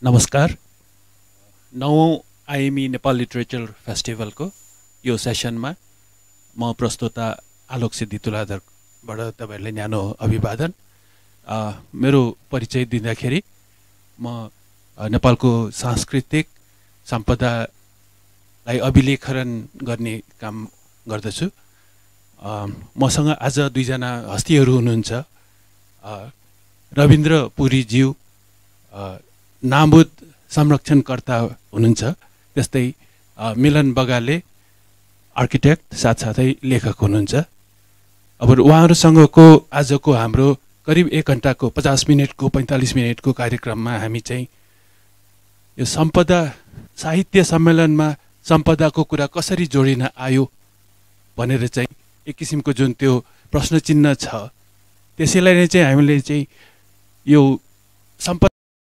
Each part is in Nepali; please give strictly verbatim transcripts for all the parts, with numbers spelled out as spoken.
नमस्कार। नौौं आइएमई नेपाल लिटरेचर फेस्टिभलको यो सेसनमा म प्रस्तोता आलोक सिद्धि तुलाधरबाट तपाईहरुलाई न्यानो अभिवादन। मेरो परिचय दिँदाखेरि म नेपालको सांस्कृतिक सम्पदालाई अभिलेखन गर्ने काम गर्दछु। मसँग आज दुईजना हस्तीहरू हुनुहुन्छ। रविन्द्र पुरीज्यू नामुद संरक्षणकर्ता हुनुहुन्छ, त्यस्तै मिलन बगाले आर्किटेक्ट साथसाथै लेखक हुनुहुन्छ। अब उहाँहरूसँगको आजको हाम्रो करिब एक घण्टाको पचास मिनटको पैंतालीस मिनटको कार्यक्रममा हामी चाहिँ यो सम्पदा साहित्य सम्मेलनमा सम्पदाको कुरा कसरी जोडिन आयो भनेर चाहिँ एक किसिमको जुन त्यो प्रश्न चिन्ह छ, त्यसैलाई नै चाहिँ हामीले चाहिँ यो सम्पदा,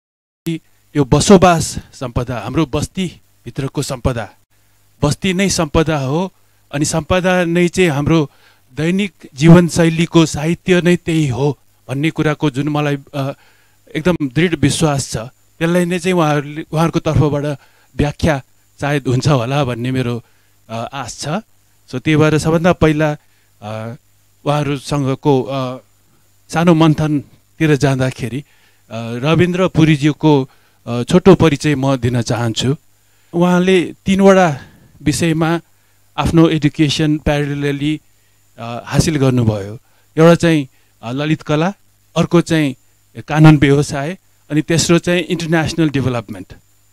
यो बसोबास सम्पदा, हाम्रो बस्ती भित्रको सम्पदा, बस्ती नै सम्पदा हो अनि सम्पदा नै चाहिँ हाम्रो दैनिक जीवनशैलीको साहित्य नै त्यही हो भन्ने कुराको जुन मलाई एकदम दृढ विश्वास छ, त्यसलाई नै चाहिँ उहाँहरूले उहाँहरूको तर्फबाट व्याख्या सायद हुन्छ होला भन्ने मेरो आश छ। सो त्यही भएर सबभन्दा पहिला उहाँहरूसँगको सानो मन्थनतिर जाँदाखेरि रविन्द्र पुरीज्यूको छोटो परिचय म दिन चाहन्छु। उहाँले तीनवटा विषयमा आफ्नो एजुकेसन प्यारलली हासिल गर्नुभयो। एउटा चाहिँ ललित कला, अर्को चाहिँ कानुन व्यवसाय अनि तेस्रो चाहिँ इन्टरनेसनल डेभलपमेन्ट।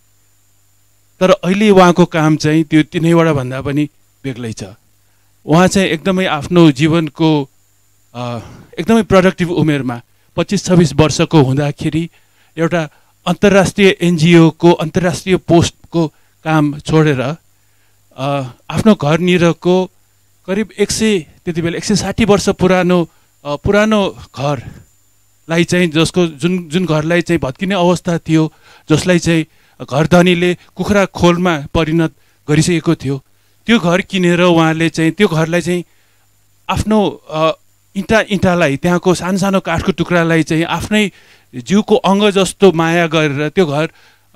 तर अहिले उहाँको काम चाहिँ त्यो तीनैवटा भन्दा पनि बेग्लै छ। उहाँ चाहिँ एकदमै आफ्नो जीवनको एकदमै प्रोडक्टिभ उमेरमा पच्चिस छब्बिस वर्षको हुँदाखेरि एउटा अन्तर्राष्ट्रिय एनजिओको अन्तर्राष्ट्रिय पोस्टको काम छोडेर आफ्नो घरनिरको करिब एक सय त्यति बेला एक सय साठी वर्ष पुरानो पुरानो घरलाई चाहिँ, जसको जुन जुन घरलाई चाहिँ भत्किने अवस्था थियो, जसलाई चाहिँ घरधनीले कुखुरा खोलमा परिणत गरिसकेको थियो, त्यो घर किनेर उहाँले चाहिँ त्यो घरलाई चाहिँ आफ्नो इँटा इँटालाई त्यहाँको सानो सानो काठको टुक्रालाई चाहिँ आफ्नै जिउको अङ्ग जस्तो माया गरेर त्यो घर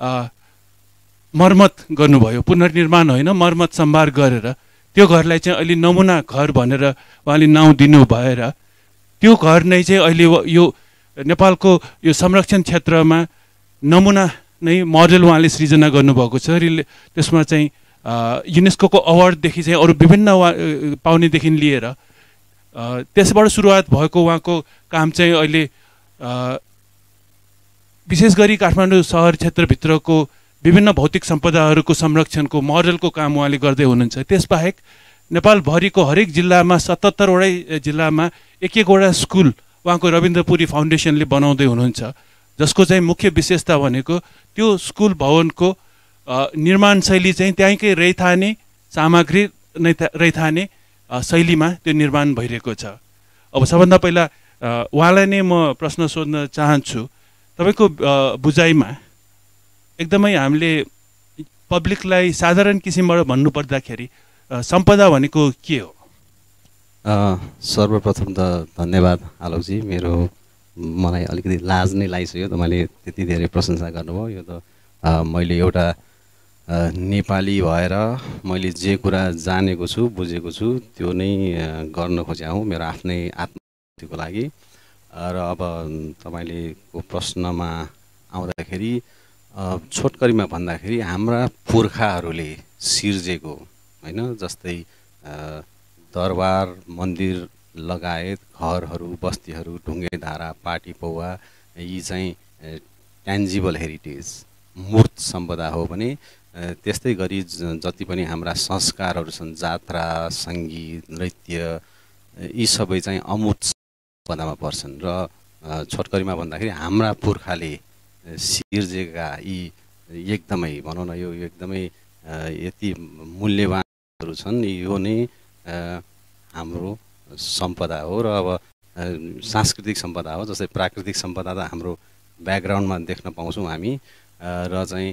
मर्मत गर्नुभयो। पुनर्निर्माण होइन, मर्मत सम्भार गरेर त्यो घरलाई चाहिँ अहिले नमुना घर भनेर उहाँले नाउँ दिनु भएर त्यो घर नै चाहिँ अहिले यो नेपालको यो संरक्षण क्षेत्रमा नमुना नै मोडल उहाँले सृजना गर्नुभएको छ। रिले त्यसमा चाहिँ युनेस्को अवार्डदेखि चाहिँ अरू विभिन्न पाउनेदेखि लिएर त्यसबाट सुरुवात भएको उहाँको काम चाहिँ अहिले विशेष गरी काठमाडौँ सहर क्षेत्रभित्रको विभिन्न भौतिक सम्पदाहरूको संरक्षणको मोडलको काम उहाँले गर्दै हुनुहुन्छ। त्यसबाहेक नेपालभरिको हरेक जिल्लामा सतहत्तरवटै जिल्लामा एक एकवटा स्कुल उहाँको रविन्द्र पुरी फाउन्डेसनले बनाउँदै हुनुहुन्छ, जसको चाहिँ मुख्य विशेषता भनेको त्यो स्कुल भवनको निर्माण शैली चाहिँ त्यहीँकै रैथाने सामग्री नै रैथाने शैलीमा त्यो निर्माण भइरहेको छ। अब सबभन्दा पहिला उहाँलाई नै म प्रश्न सोध्न चाहन्छु। तपाईको बुझाइमा एकदमै हामीले पब्लिकलाई साधारण किसिमबाट भन्नु पर्दाखेरि सम्पदा भनेको के हो? सर्वप्रथम त धन्यवाद आलोकजी। मेरो मलाई अलिकति लाज नै लागिसक्यो, तपाईँले त्यति धेरै प्रशंसा गर्नुभयो। यो त मैले एउटा नेपाली भएर मैले जे कुरा जानेको छु बुझेको छु त्यो नै गर्न खोजेको हुँ मेरो आफ्नै आत्मको लागि। र अब तपाईँले को प्रश्नमा आउँदाखेरि छोटकरीमा भन्दाखेरि हाम्रा पुर्खाहरूले सिर्जेको होइन, जस्तै दरबार मन्दिर लगायत घरहरू, बस्तीहरू, ढुङ्गे धारा, पाटी पौवा, यी चाहिँ ट्यान्जिबल हेरिटेज मूर्त सम्पदा हो भने त्यस्तै गरी जति पनि हाम्रा संस्कारहरू छन्, जात्रा, सङ्गीत, नृत्य, यी सबै चाहिँ अमूर्त सम्पदामा पर्छन्। र छोटकरीमा भन्दाखेरि हाम्रा पुर्खाले सिर्जेका यी एकदमै भनौँ न यो एकदमै यति मूल्यवानहरू छन्, यो नै हाम्रो सम्पदा हो। र अब सांस्कृतिक सम्पदा हो, जस्तै प्राकृतिक सम्पदा त हाम्रो ब्याकग्राउन्डमा देख्न पाउँछौँ हामी। र चाहिँ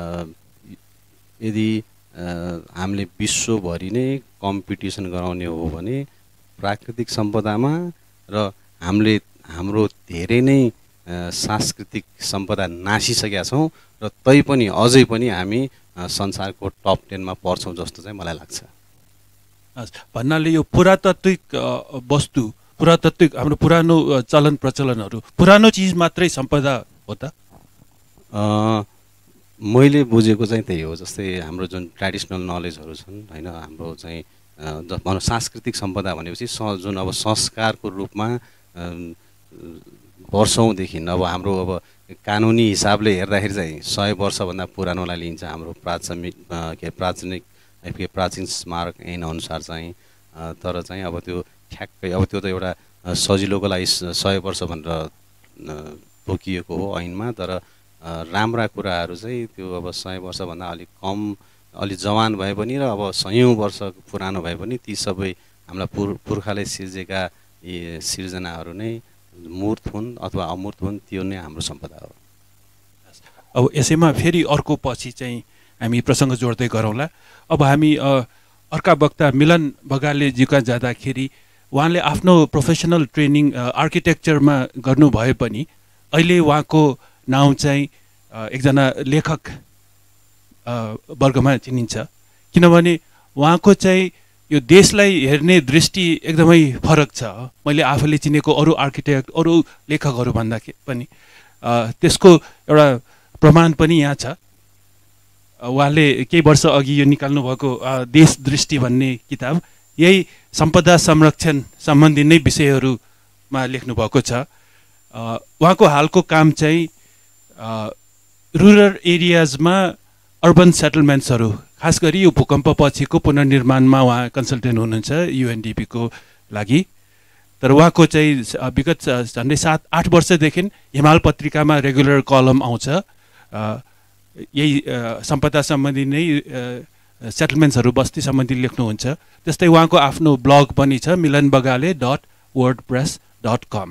यदि हामीले विश्वभरि नै कम्पिटिसन गराउने हो भने प्राकृतिक सम्पदामा र हामीले हाम्रो धेरै नै सांस्कृतिक सम्पदा नासिसकेका छौँ र तैपनि अझै पनि हामी संसारको टप टेनमा पर्छौँ जस्तो चाहिँ मलाई लाग्छ। भन्नाले यो पुरातात्विक वस्तु, पुरातात्विक हाम्रो पुरानो चलन प्रचलनहरू, पुरानो चिज मात्रै सम्पदा हो त? मैले बुझेको चाहिँ त्यही हो। जस्तै हाम्रो जुन ट्रेडिसनल नलेजहरू छन् होइन, हाम्रो चाहिँ भनौँ सांस्कृतिक सम्पदा भनेपछि स जुन अब संस्कारको रूपमा वर्षौँदेखि अब हाम्रो अब कानुनी हिसाबले हेर्दाखेरि चाहिँ सय वर्षभन्दा पुरानोलाई लिन्छ हाम्रो प्राथमिक के प्राचीनिक के प्राचीन स्मारक ऐन अनुसार चाहिँ। तर चाहिँ अब त्यो ठ्याक्कै अब त्यो त एउटा सजिलोको लागि सय वर्ष भनेर तोकिएको हो ऐनमा, तर राम्रा कुराहरू चाहिँ त्यो अब सय वर्षभन्दा अलिक कम, अलि जवान भए पनि र अब सयौँ वर्ष पुरानो भए पनि ती सबै हाम्रा पुर पुर्खाले सिर्जेका यी सिर्जनाहरू नै मूर्त हुन् अथवा अमूर्त हुन्, त्यो नै हाम्रो सम्पदा हो। अब यसैमा फेरि अर्को पछि चाहिँ हामी प्रसङ्ग जोड्दै गरौँला। अब हामी अर्का वक्ता मिलन बगालेज्यूका जाँदाखेरि उहाँले आफ्नो प्रोफेसनल ट्रेनिङ आर्किटेक्चरमा गर्नुभए पनि अहिले उहाँको नाउँ चाहिँ एकजना लेखक वर्गमा चिनिन्छ, किनभने उहाँको चाहिँ यो देशलाई हेर्ने दृष्टि एकदमै फरक छ। मैले आफूले चिनेको अरू आर्किटेक्ट, अरू लेखकहरू भन्दा पनि त्यसको एउटा प्रमाण पनि यहाँ छ। उहाँले केही वर्ष अघि यो निकाल्नु भएको देश दृष्टि भन्ने किताब यही सम्पदा संरक्षण सम्बन्धी नै विषयहरूमा लेख्नु भएको छ। उहाँको हालको काम चाहिँ रुरल एरियाजमा अर्बन सेटलमेन्ट्सहरू, खास गरी यो भूकम्प पछिको पुनर्निर्माणमा उहाँ कन्सल्टेन्ट हुनुहुन्छ युएनडिपीको लागि। तर उहाँको चाहिँ विगत झन्डै सात आठ वर्षदेखि हिमाल पत्रिकामा रेगुलर कलम आउँछ, यही सम्पदा सम्बन्धी नै सेटलमेन्ट्सहरू बस्ती सम्बन्धी लेख्नुहुन्छ। त्यस्तै उहाँको आफ्नो ब्लग पनि छ Milan Bagale dot WordPress dot com.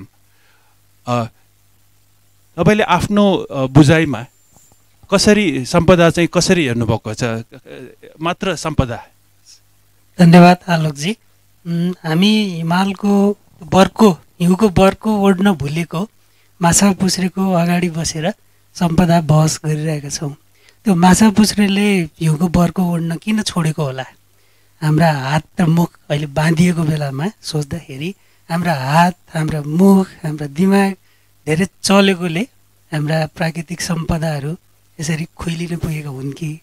तपाईँले आफ्नो बुझाइमा कसरी सम्पदा चाहिँ कसरी हेर्नुभएको छ, मात्र सम्पदा? धन्यवाद आलोकजी। हामी हिमालको बर्को हिउँको बर्को ओढ्न भुलेको माछा पुछ्रेको अगाडि बसेर सम्पदा बहस गरिरहेका छौँ। त्यो माछा पुछ्रेले हिउँको बर्को ओढ्न किन छोडेको होला? हाम्रा हात र मुख अहिले बाँधिएको बेलामा सोच्दाखेरि हाम्रा हात, हाम्रा मुख, हाम्रा दिमाग धेरै चलेकोले हाम्रा प्राकृतिक सम्पदाहरू यसरी खोइलिन पुगेका हुन् कि?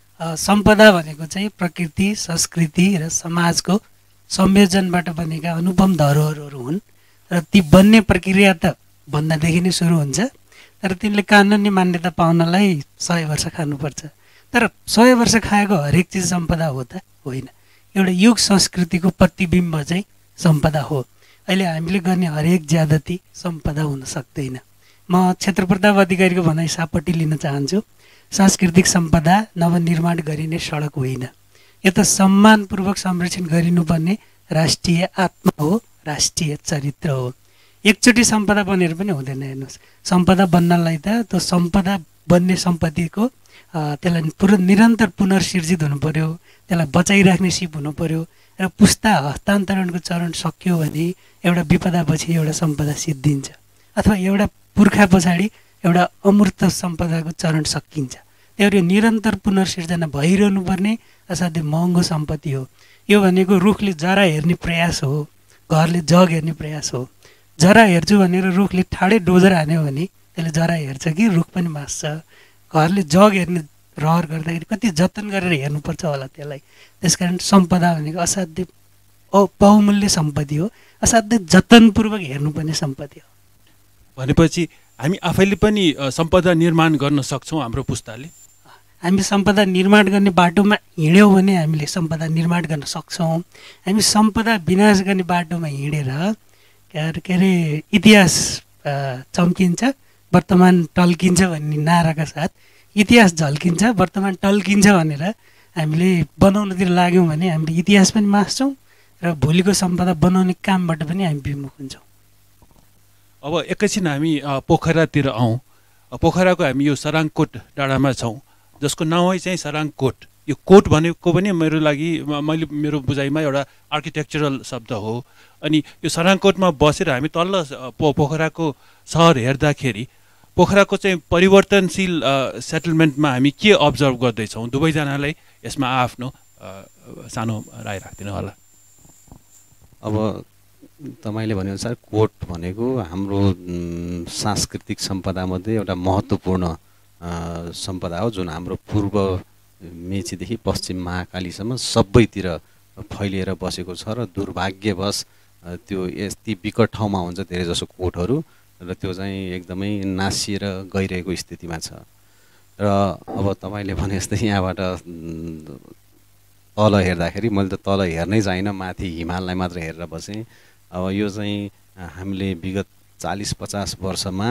सम्पदा भनेको चाहिँ प्रकृति, संस्कृति र समाजको संयोजनबाट बनेका अनुपम धरोहरहरू हुन् र ती बन्ने प्रक्रिया त भन्दादेखि नै सुरु हुन्छ, तर तिनले कानुनी मान्यता पाउनलाई सय वर्ष खानुपर्छ। तर सय वर्ष खाएको हरेक चिज सम्पदा हो त? होइन। एउटा युग संस्कृतिको प्रतिबिम्ब चाहिँ सम्पदा हो। अहिले हामीले गर्ने हरेक ज्यादती सम्पदा हुन सक्दैन। म क्षेत्र प्रताप अधिकारीको भनाइ सापट्टि लिन चाहन्छु। सांस्कृतिक सम्पदा नवनिर्माण गरिने सडक होइन, यो त सम्मानपूर्वक संरक्षण गरिनुपर्ने राष्ट्रिय आत्मा हो, राष्ट्रिय चरित्र हो। एकचोटि सम्पदा बनेर पनि हुँदैन। हेर्नुहोस्, सम्पदा बन्नलाई त त्यो सम्पदा बन्ने सम्पत्तिको त्यसलाई पुरा निरन्तर पुनर्सिर्जित हुनु पर्यो, त्यसलाई बचाइराख्ने सिप हुनु पर्यो र पुस्ता हस्तान्तरणको चरण सक्यो भने एउटा विपदापछि एउटा सम्पदा सिद्धिन्छ, अथवा एउटा पुर्खा पछाडि एउटा अमूर्त सम्पदाको चरण सकिन्छ। त्यो निरन्तर पुनर्सिर्जना भइरहनु पर्ने असाध्यै महँगो सम्पत्ति हो। यो भनेको रुखले जरा हेर्ने प्रयास हो, घरले जग हेर्ने प्रयास हो। जरा हेर्छु भनेर रुखले ठाडै डोजर हान्यो भने त्यसले जरा हेर्छ कि रुख पनि मास्छ। घरले जग हेर्ने रहर गर्दाखेरि कति जतन गरेर हेर्नुपर्छ होला त्यसलाई। त्यसकारण सम्पदा भनेको असाध्यै बहुमूल्य सम्पत्ति हो, असाध्यै जतनपूर्वक हेर्नुपर्ने सम्पत्ति हो। भनेपछि हामी आफैले पनि सम्पदा निर्माण गर्न सक्छौँ। हाम्रो पुस्ताले हामी सम्पदा निर्माण गर्ने बाटोमा हिँड्यौँ भने हामीले सम्पदा निर्माण गर्न सक्छौँ। हामी सम्पदा विनाश गर्ने बाटोमा हिँडेर के अरे इतिहास चम्किन्छ, वर्तमान टल्किन्छ भन्ने नाराका साथ इतिहास झल्किन्छ, वर्तमान टल्किन्छ भनेर हामीले बनाउनतिर लाग्यौँ भने हामीले इतिहास पनि मास्छौँ र भोलिको सम्पदा बनाउने कामबाट पनि हामी विमुख हुन्छौँ। अब एकैछिन हामी पोखरातिर आउँ। पोखराको हामी यो सराङकोट डाँडामा छौँ, जसको नाउँ चाहिँ सराङकोट। यो कोट भनेको पनि मेरो लागि, मैले मेरो बुझाइमा एउटा आर्किटेक्चरल शब्द हो। अनि यो सराङकोटमा बसेर हामी तल्लो पो पोखराको सहर हेर्दाखेरि पोखराको चाहिँ परिवर्तनशील सेटलमेन्टमा हामी के अब्जर्भ गर्दैछौँ, दुवैजनालाई यसमा आफ्नो सानो राय राखिदिनु होला। अब तपाईँले भनेअनुसार कोट भनेको हाम्रो सांस्कृतिक सम्पदामध्ये एउटा महत्त्वपूर्ण सम्पदा हो, जुन हाम्रो पूर्व मेचीदेखि पश्चिम महाकालीसम्म सबैतिर फैलिएर बसेको छ र दुर्भाग्यवश त्यो यति विकट ठाउँमा हुन्छ धेरै जसो कोटहरू र त्यो चाहिँ एकदमै नासिएर गइरहेको स्थितिमा छ। र अब तपाईँले भने जस्तै यहाँबाट तल हेर्दाखेरि मैले त तल हेर्नै चाहिनँ, माथि हिमाललाई मात्र हेरेर बसेँ। अब यो चाहिँ हामीले विगत चालिस पचास वर्षमा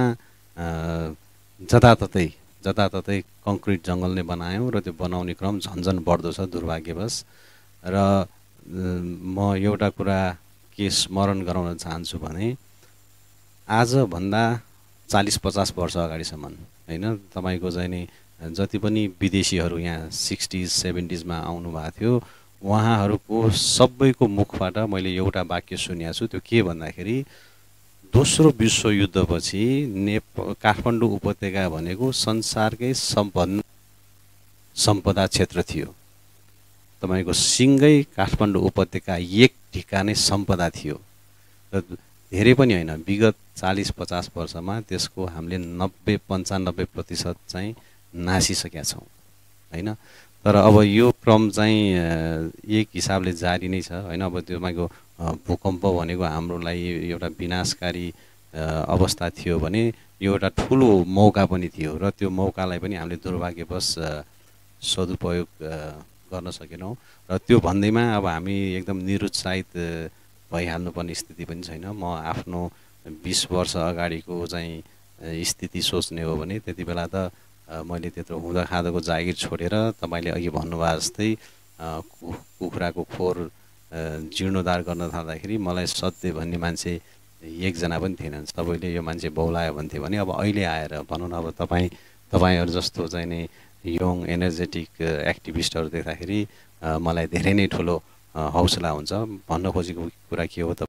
जताततै जताततै कङ्क्रिट जङ्गल नै बनायौँ र त्यो बनाउने क्रम झन्झन बढ्दो छ दुर्भाग्यवश। र म एउटा कुरा के स्मरण गराउन चाहन्छु भने आजभन्दा चालिस पचास वर्ष अगाडिसम्म होइन, तपाईँको चाहिँ नि जति पनि विदेशीहरू यहाँ सिक्सटिज सेभेन्टिजमा आउनुभएको थियो उहाँहरूको सबैको मुखबाट मैले एउटा वाक्य सुनेको छु। त्यो के भन्दाखेरि दोस्रो विश्वयुद्धपछि नेप काठमाडौँ उपत्यका भनेको संसारकै सबभन्दा सम्पदा क्षेत्र थियो। तपाईँको सिङ्गै काठमाडौँ उपत्यका एक ठिकानै सम्पदा थियो र धेरै पनि होइन, विगत चालिस पचास वर्षमा त्यसको हामीले नब्बे पन्चानब्बे प्रतिशत चाहिँ नासिसकेका छौँ होइन। तर अब यो क्रम चाहिँ एक हिसाबले जारी नै छ होइन। अब त्यो तपाईँको भूकम्प भनेको हाम्रो लागि एउटा विनाशकारी अवस्था थियो भने यो एउटा ठुलो मौका पनि थियो र त्यो मौकालाई पनि हामीले दुर्भाग्यवश सदुपयोग गर्न सकेनौँ। र त्यो भन्दैमा अब हामी एकदम निरुत्साहित भइहाल्नुपर्ने स्थिति पनि छैन। म आफ्नो बिस वर्ष अगाडिको चाहिँ स्थिति सोच्ने हो भने त्यति बेला त मैले त्यत्रो हुँदा खाँदाको जागिर छोडेर तपाईँले अघि भन्नुभयो जस्तै कुखुराको खोर जीर्णोद्धार गर्न थाल्दाखेरि मलाई सत्य भन्ने मान्छे एकजना पनि थिएनन्, सबैले यो मान्छे बौलायो भन्थे भने अब अहिले आएर भनौँ न अब तपाईँ तपाईँहरू जस्तो चाहिँ नि यङ एनर्जेटिक एक्टिभिस्टहरू देख्दाखेरि मलाई धेरै नै ठुलो हौसला हुन्छ। भन्न खोजेको कुरा के हो त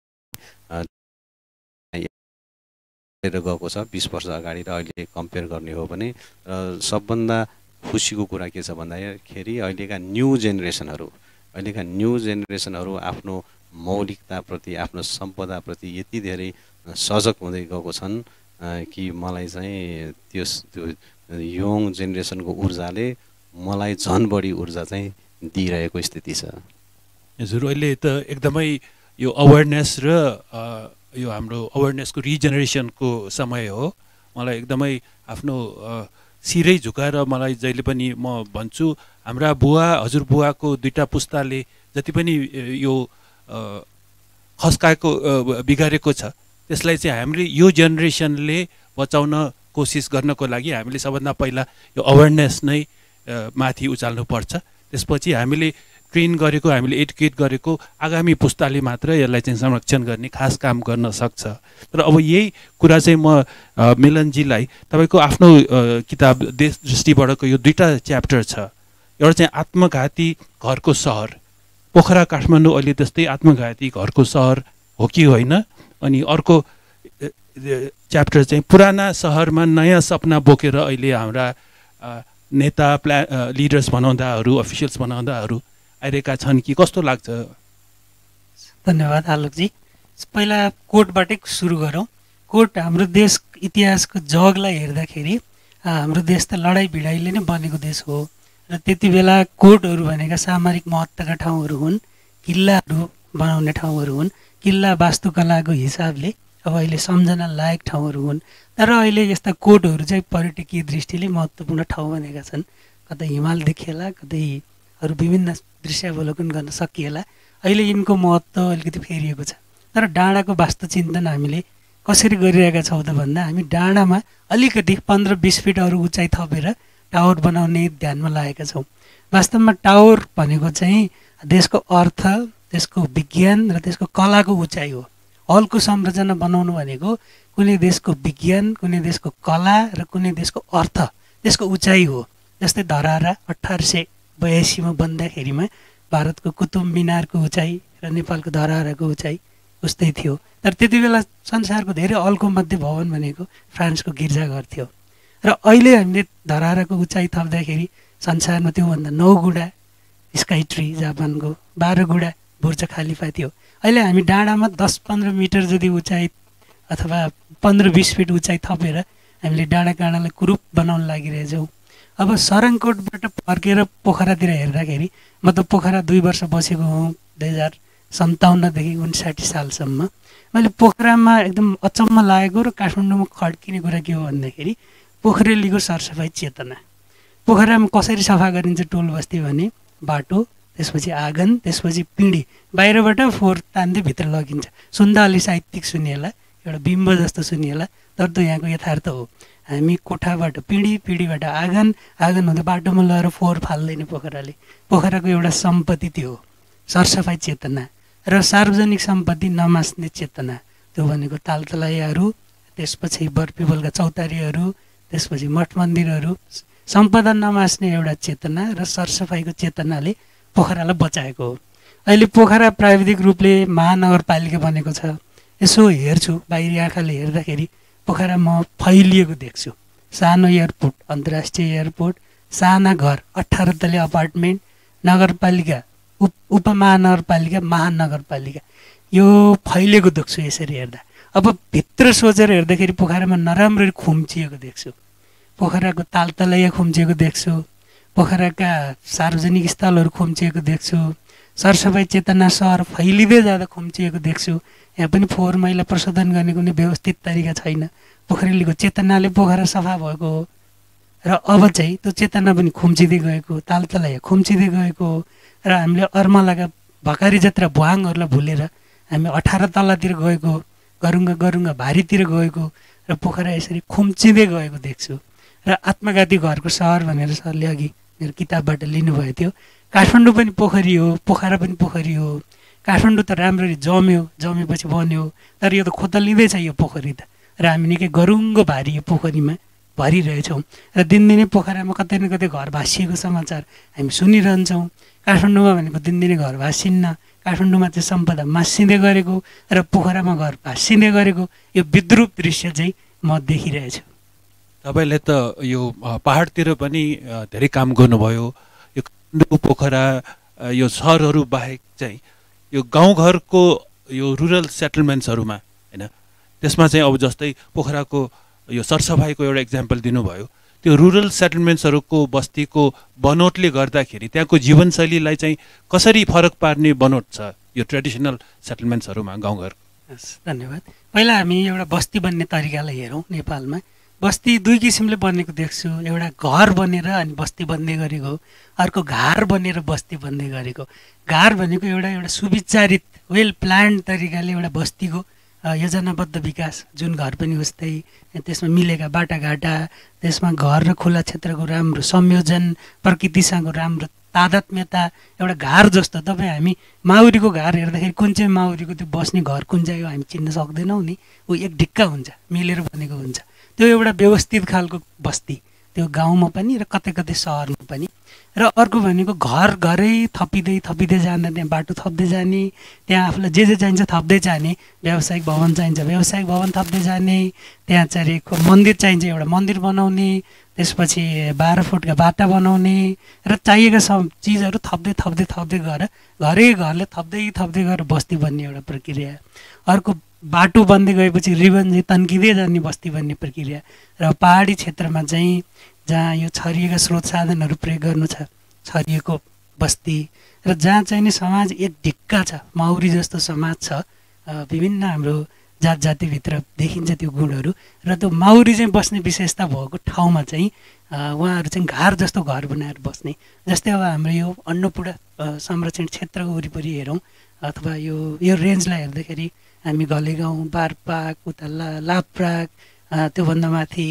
गएको छ बिस वर्ष अगाडि र अहिले कम्पेयर गर्ने हो भने र सबभन्दा खुसीको कुरा के छ भन्दाखेरि अहिलेका न्यू जेनेरेसनहरू अहिलेका न्यू जेनेरेसनहरू आफ्नो मौलिकताप्रति आफ्नो सम्पदाप्रति यति धेरै सजग हुँदै गएको छन् कि मलाई चाहिँ त्यस त्यो यङ जेनेरेसनको ऊर्जाले मलाई झन् बढी ऊर्जा चाहिँ दिइरहेको स्थिति छ। हजुर, अहिले त एकदमै यो अवेरनेस र यो हाम्रो अवेरनेसको रिजेनेरेसनको समय हो। मलाई एकदमै आफ्नो सिरै झुकाएर मलाई जहिले पनि म भन्छु हाम्रा बुवा हजुरबुवाको दुईटा पुस्ताले जति पनि यो खस्काएको बिगारेको छ त्यसलाई चाहिँ हामीले यो जेनेरेसनले बचाउन कोसिस गर्नको लागि हामीले सबभन्दा पहिला यो अवेरनेस नै माथि उचाल्नुपर्छ। त्यसपछि हामीले ट्रेन गरेको हामीले एडुकेट गरेको आगामी पुस्ताले मात्र यसलाई चाहिँ संरक्षण गर्ने खास काम गर्न सक्छ। तर अब यही कुरा चाहिँ म मिलनजीलाई तपाईँको आफ्नो किताब देश दृष्टिबाटको यो दुईटा च्याप्टर छ। एउटा चाहिँ आत्मघाती घरको सहर, पोखरा काठमाडौँ अहिले त्यस्तै आत्मघाती घरको सहर हो कि होइन, अनि अर्को च्याप्टर चाहिँ पुराना सहरमा नयाँ सपना बोकेर अहिले हाम्रा नेता प्ला लिडर्स बनाउँदाहरू अफिसियल्स बनाउँदाहरू आइरहेका छन् कि कस्तो लाग्छ? धन्यवाद आलोकजी। पहिला कोटबाटै सुरु गरौँ। कोट हाम्रो देश इतिहासको जगलाई हेर्दाखेरि हाम्रो देश त लडाइँ भिडाइले नै बनेको देश हो र त्यति बेला कोटहरू भनेका सामरिक महत्त्वका ठाउँहरू हुन्, किल्लाहरू बनाउने ठाउँहरू हुन्, किल्ला वास्तुकलाको हिसाबले अब अहिले सम्झना लायक ठाउँहरू हुन्। तर अहिले यस्ता कोटहरू चाहिँ पर्यटकीय दृष्टिले महत्त्वपूर्ण ठाउँ बनेका छन्। कतै हिमाल देखिएला, कतै अरू विभिन्न दृश्यावलोकन गर्न सकिएला। अहिले यिनको महत्त्व अलिकति फेरिएको छ। तर डाँडाको वास्तुचिन्तन हामीले कसरी गरिरहेका छौँ त भन्दा हामी डाँडामा अलिकति पन्ध्र बिस फिट अरू उचाइ थपेर टावर बनाउने ध्यानमा लागेका छौँ। वास्तवमा टावर भनेको चाहिँ देशको अर्थ, त्यसको विज्ञान र त्यसको कलाको उचाइ हो। हलको संरचना बनाउनु भनेको कुनै देशको विज्ञान, कुनै देशको कला र कुनै देशको अर्थ, त्यसको उचाइ हो। जस्तै धरहरा अठार सय बयासीमा बन्दाखेरिमा भारतको कुतुब मिनारको उचाइ र नेपालको धरहराको उचाइ उस्तै थियो। तर त्यति बेला संसारको धेरै अल्को मध्य भवन भनेको फ्रान्सको गिर्जाघर थियो। र अहिले हामीले धराहराको उचाइ थप्दाखेरि संसारमा त्योभन्दा नौ गुणा स्काई ट्री जापानको, बाह्र गुणा बुर्ज खलिफा थियो। अहिले हामी डाँडामा दस पन्ध्र मिटर जति उचाइ अथवा पन्ध्र बिस फिट उचाइ थपेर हामीले डाँडा काँडालाई कुरूप बनाउन लागिरहेछौँ। अब सराङकोटबाट फर्केर पोखरातिर हेर्दाखेरि म त पोखरा दुई वर्ष बसेको हुँ, दुई हजार सन्ताउन्नदेखि उन्साठी सालसम्म। मैले पोखरामा एकदम अचम्म लागेको र काठमाडौँमा खड्किने कुरा के हो भन्दाखेरि पोखरेलीको सरसफाइ चेतना। पोखरामा कसरी सफा गरिन्छ टोल बस्ती भने बाटो, त्यसपछि आँगन, त्यसपछि पिँढी, बाहिरबाट फोहोर तान्दै भित्र लगिन्छ। सुन्दा अलि साहित्यिक सुनिएला, एउटा बिम्ब जस्तो सुनिएला, तर त यहाँको यथार्थ हो। हामी कोठाबाट पिँढी, पिँढीबाट आँगन, आँगन हुँदा बाटोमा लगेर फोहोर फाल्दैन पोखराले। पोखराको एउटा सम्पत्ति त्यो हो, सरसफाइ चेतना र सार्वजनिक सम्पत्ति नमास्ने चेतना। त्यो भनेको तालतलाइहरू, त्यसपछि बरपिपलका चौतारीहरू, त्यसपछि मठ मन्दिरहरू, सम्पदा नमास्ने एउटा चेतना र सरसफाइको चेतनाले पोखरालाई बचाएको हो। अहिले पोखरा प्राविधिक रूपले महानगरपालिका बनेको छ। यसो हेर्छु, बाहिरी आँखाले हेर्दाखेरि पोखरा म फैलिएको देख्छु। सानो एयरपोर्ट, अन्तर्राष्ट्रिय एयरपोर्ट, साना घर, अठार तले अपार्टमेन्ट, नगरपालिका, उप उपमहानगरपालिका, महानगरपालिका, यो फैलिएको देख्छु यसरी हेर्दा। अब भित्र सोचेर हेर्दाखेरि पोखरामा नराम्ररी खुम्चिएको देख्छु। पोखराको तालतलैया खुम्चिएको देख्छु, पोखराका सार्वजनिक स्थलहरू खुम्चिएको देख्छु, सरसफाइ चेतना सहर फैलिँदै जाँदा खुम्चिएको देख्छु। यहाँ पनि फोहोर मैला प्रशोधन गर्ने कुनै व्यवस्थित तरिका छैन। पोखरेलीको चेतनाले पोखरा सफा भएको हो र अब चाहिँ त्यो चेतना पनि खुम्चिँदै गएको, तालतलैया खुम्चिँदै गएको हो र हामीले अर्मलाका भकारी जत्रा भुवाङहरूलाई भुलेर हामी अठार तल्लातिर गएको, गरुङ्गा गरुङ्गा भारीतिर गएको र पोखरा यसरी खुम्चिँदै गएको देख्छु। र आत्मघाती घरको सहर भनेर सरले अघि मेरो किताबबाट लिनुभएको थियो। काठमाडौँ पनि पोखरी हो, पोखरा पनि पोखरी हो। काठमाडौँ त राम्ररी जम्यो, जमेपछि बन्यो, तर यो त खोतलिँदैछ यो पोखरी त। र हामी निकै गरुङ्गो भारी यो पोखरीमा भरिरहेछौँ र दिनदिनै पोखरामा कतै न कतै घर भाँसिएको समाचार हामी सुनिरहन्छौँ। काठमाडौँमा भनेको दिनदिनै घर भाँसिन्न, काठमाडौँमा चाहिँ सम्पदा मासिँदै गरेको र पोखरामा घर भाँसिँदै गरेको यो विद्रूप दृश्य चाहिँ म देखिरहेछु। तपाईँले त यो पहाडतिर पनि धेरै काम गर्नुभयो। यो काठमाडौँ, पोखरा, यो सहरहरू बाहेक चाहिँ यो गाउँघरको यो रुरल सेटलमेन्ट्सहरूमा होइन, त्यसमा चाहिँ अब जस्तै पोखराको यो सरसफाइको एउटा इक्जाम्पल दिनुभयो। त्यो रुरल सेटलमेन्ट्सहरूको बस्तीको बनोटले गर्दाखेरि त्यहाँको जीवनशैलीलाई चाहिँ कसरी फरक पार्ने बनोट छ यो ट्रेडिसनल सेटलमेन्ट्सहरूमा गाउँघर? हस्, धन्यवाद। पहिला हामी एउटा बस्ती बन्ने तरिकालाई हेरौँ। नेपालमा बस्ती दुई किसिमले बनेको देख्छु। एउटा घर बनेर अनि बस्ती बन्दै गरेको, अर्को घार बनेर बस्ती बन्दै गरेको। घार भनेको एउटा एउटा सुविचारित वेल प्लान्ड तरिकाले एउटा बस्तीको योजनाबद्ध विकास, जुन घर पनि उस्तै, त्यसमा मिलेका बाटाघाटा, त्यसमा घर र खुला क्षेत्रको राम्रो संयोजन, प्रकृतिसँग राम्रो तादात्म्यता, एउटा घार जस्तो। तपाईँ हामी माउरीको घार हेर्दाखेरि कुन चाहिँ माउरीको त्यो बस्ने घर कुन चाहिँ हो हामी चिन्न सक्दैनौँ नि। ऊ एक ढिक्का हुन्छ, मिलेर बनेको हुन्छ। त्यो एउटा व्यवस्थित खालको बस्ती, त्यो गाउँमा पनि र कतै कतै सहरमा पनि। र अर्को भनेको घर घरै थपिँदै थपिँदै जाँदा त्यहाँ बाटो थप्दै जाने, त्यहाँ आफूलाई जे जे चाहिन्छ थप्दै जाने। व्यावसायिक भवन चाहिन्छ, व्यावसायिक भवन थप्दै जाने। त्यहाँ चाहिँ मन्दिर चाहिन्छ, एउटा मन्दिर बनाउने। त्यसपछि बाह्र फुटका बाटा बनाउने र चाहिएका सब चिजहरू थप्दै थप्दै थप्दै गएर घरै घरले थप्दै थप्दै गएर बस्ती बन्ने एउटा प्रक्रिया। अर्को बाटो बन्दै गएपछि रिबन चाहिँ तन्किँदै जाने बस्ती बन्ने प्रक्रिया। र पहाडी क्षेत्रमा चाहिँ जहाँ यो छरिएका स्रोत साधनहरू प्रयोग गर्नु छ, छरिएको बस्ती, र जहाँ चाहिँ नि समाज एक ढिक्का छ, माउरी जस्तो समाज छ, विभिन्न हाम्रो जात जातिभित्र देखिन्छ त्यो गुणहरू। र त्यो माउरी चाहिँ बस्ने विशेषता भएको ठाउँमा चाहिँ उहाँहरू चाहिँ घार जस्तो घर बनाएर बस्ने। जस्तै अब हाम्रो यो अन्नपूर्ण संरक्षण क्षेत्रको वरिपरि हेरौँ अथवा यो यो रेन्जलाई हेर्दाखेरि हामी घलेगाउँ, बारपाक, उता ला लाप्राक, त्योभन्दा माथि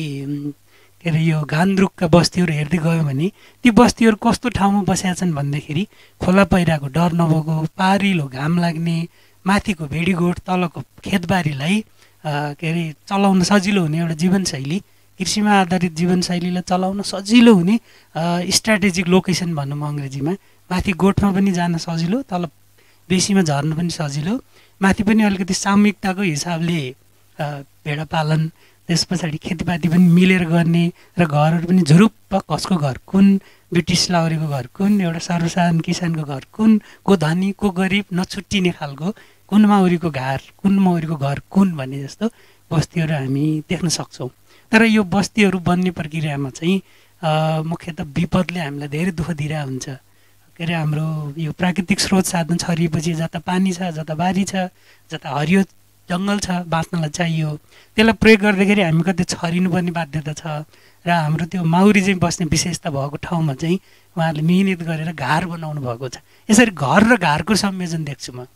के अरे यो घान्द्रुकका बस्तीहरू हेर्दै गयो भने ती बस्तीहरू कस्तो ठाउँमा बसेका छन् भन्दाखेरि खोला पहिराको डर नभएको, पारिलो घाम लाग्ने, माथिको भेडीगोठ, तलको खेतबारीलाई के अरे चलाउन सजिलो हुने एउटा जीवनशैली, कृषिमा आधारित जीवनशैलीलाई चलाउन सजिलो हुने स्ट्राटेजिक लोकेसन भनौँ अङ्ग्रेजीमा। माथि गोठमा पनि जान सजिलो, तल बेसीमा झर्न पनि सजिलो, माथि पनि अलिकति सामूहिकताको हिसाबले भेडा पालन, त्यस पछाडि खेतीपाती पनि मिलेर गर्ने र घरहरू पनि झुरुप्प कसको घर कुन, ब्रिटिस लाउरेको घर कुन, एउटा सर्वसाधारण किसानको घर कुन, को धनी को गरिब नछुट्टिने खालको, कुन माउरीको घर कुन माउरीको घर कुन भन्ने जस्तो बस्तीहरू हामी देख्न सक्छौँ। तर यो बस्तीहरू बन्ने प्रक्रियामा चाहिँ मुख्यतः विपदले हामीलाई धेरै दुःख दिइरहेको हुन्छ। के अरे हाम्रो यो प्राकृतिक स्रोत साधन छरिएपछि जता पानी छ, जता बारी छ, जता हरियो जङ्गल छ बाँच्नलाई चाहियो, त्यसलाई प्रयोग गर्दाखेरि हामी कतै छरिनुपर्ने बाध्यता छ र हाम्रो त्यो माउरी चाहिँ बस्ने विशेषता भएको ठाउँमा चाहिँ उहाँहरूले मिहिनेत गरेर घार बनाउनु भएको छ। यसरी घर र घरको संयोजन देख्छु म।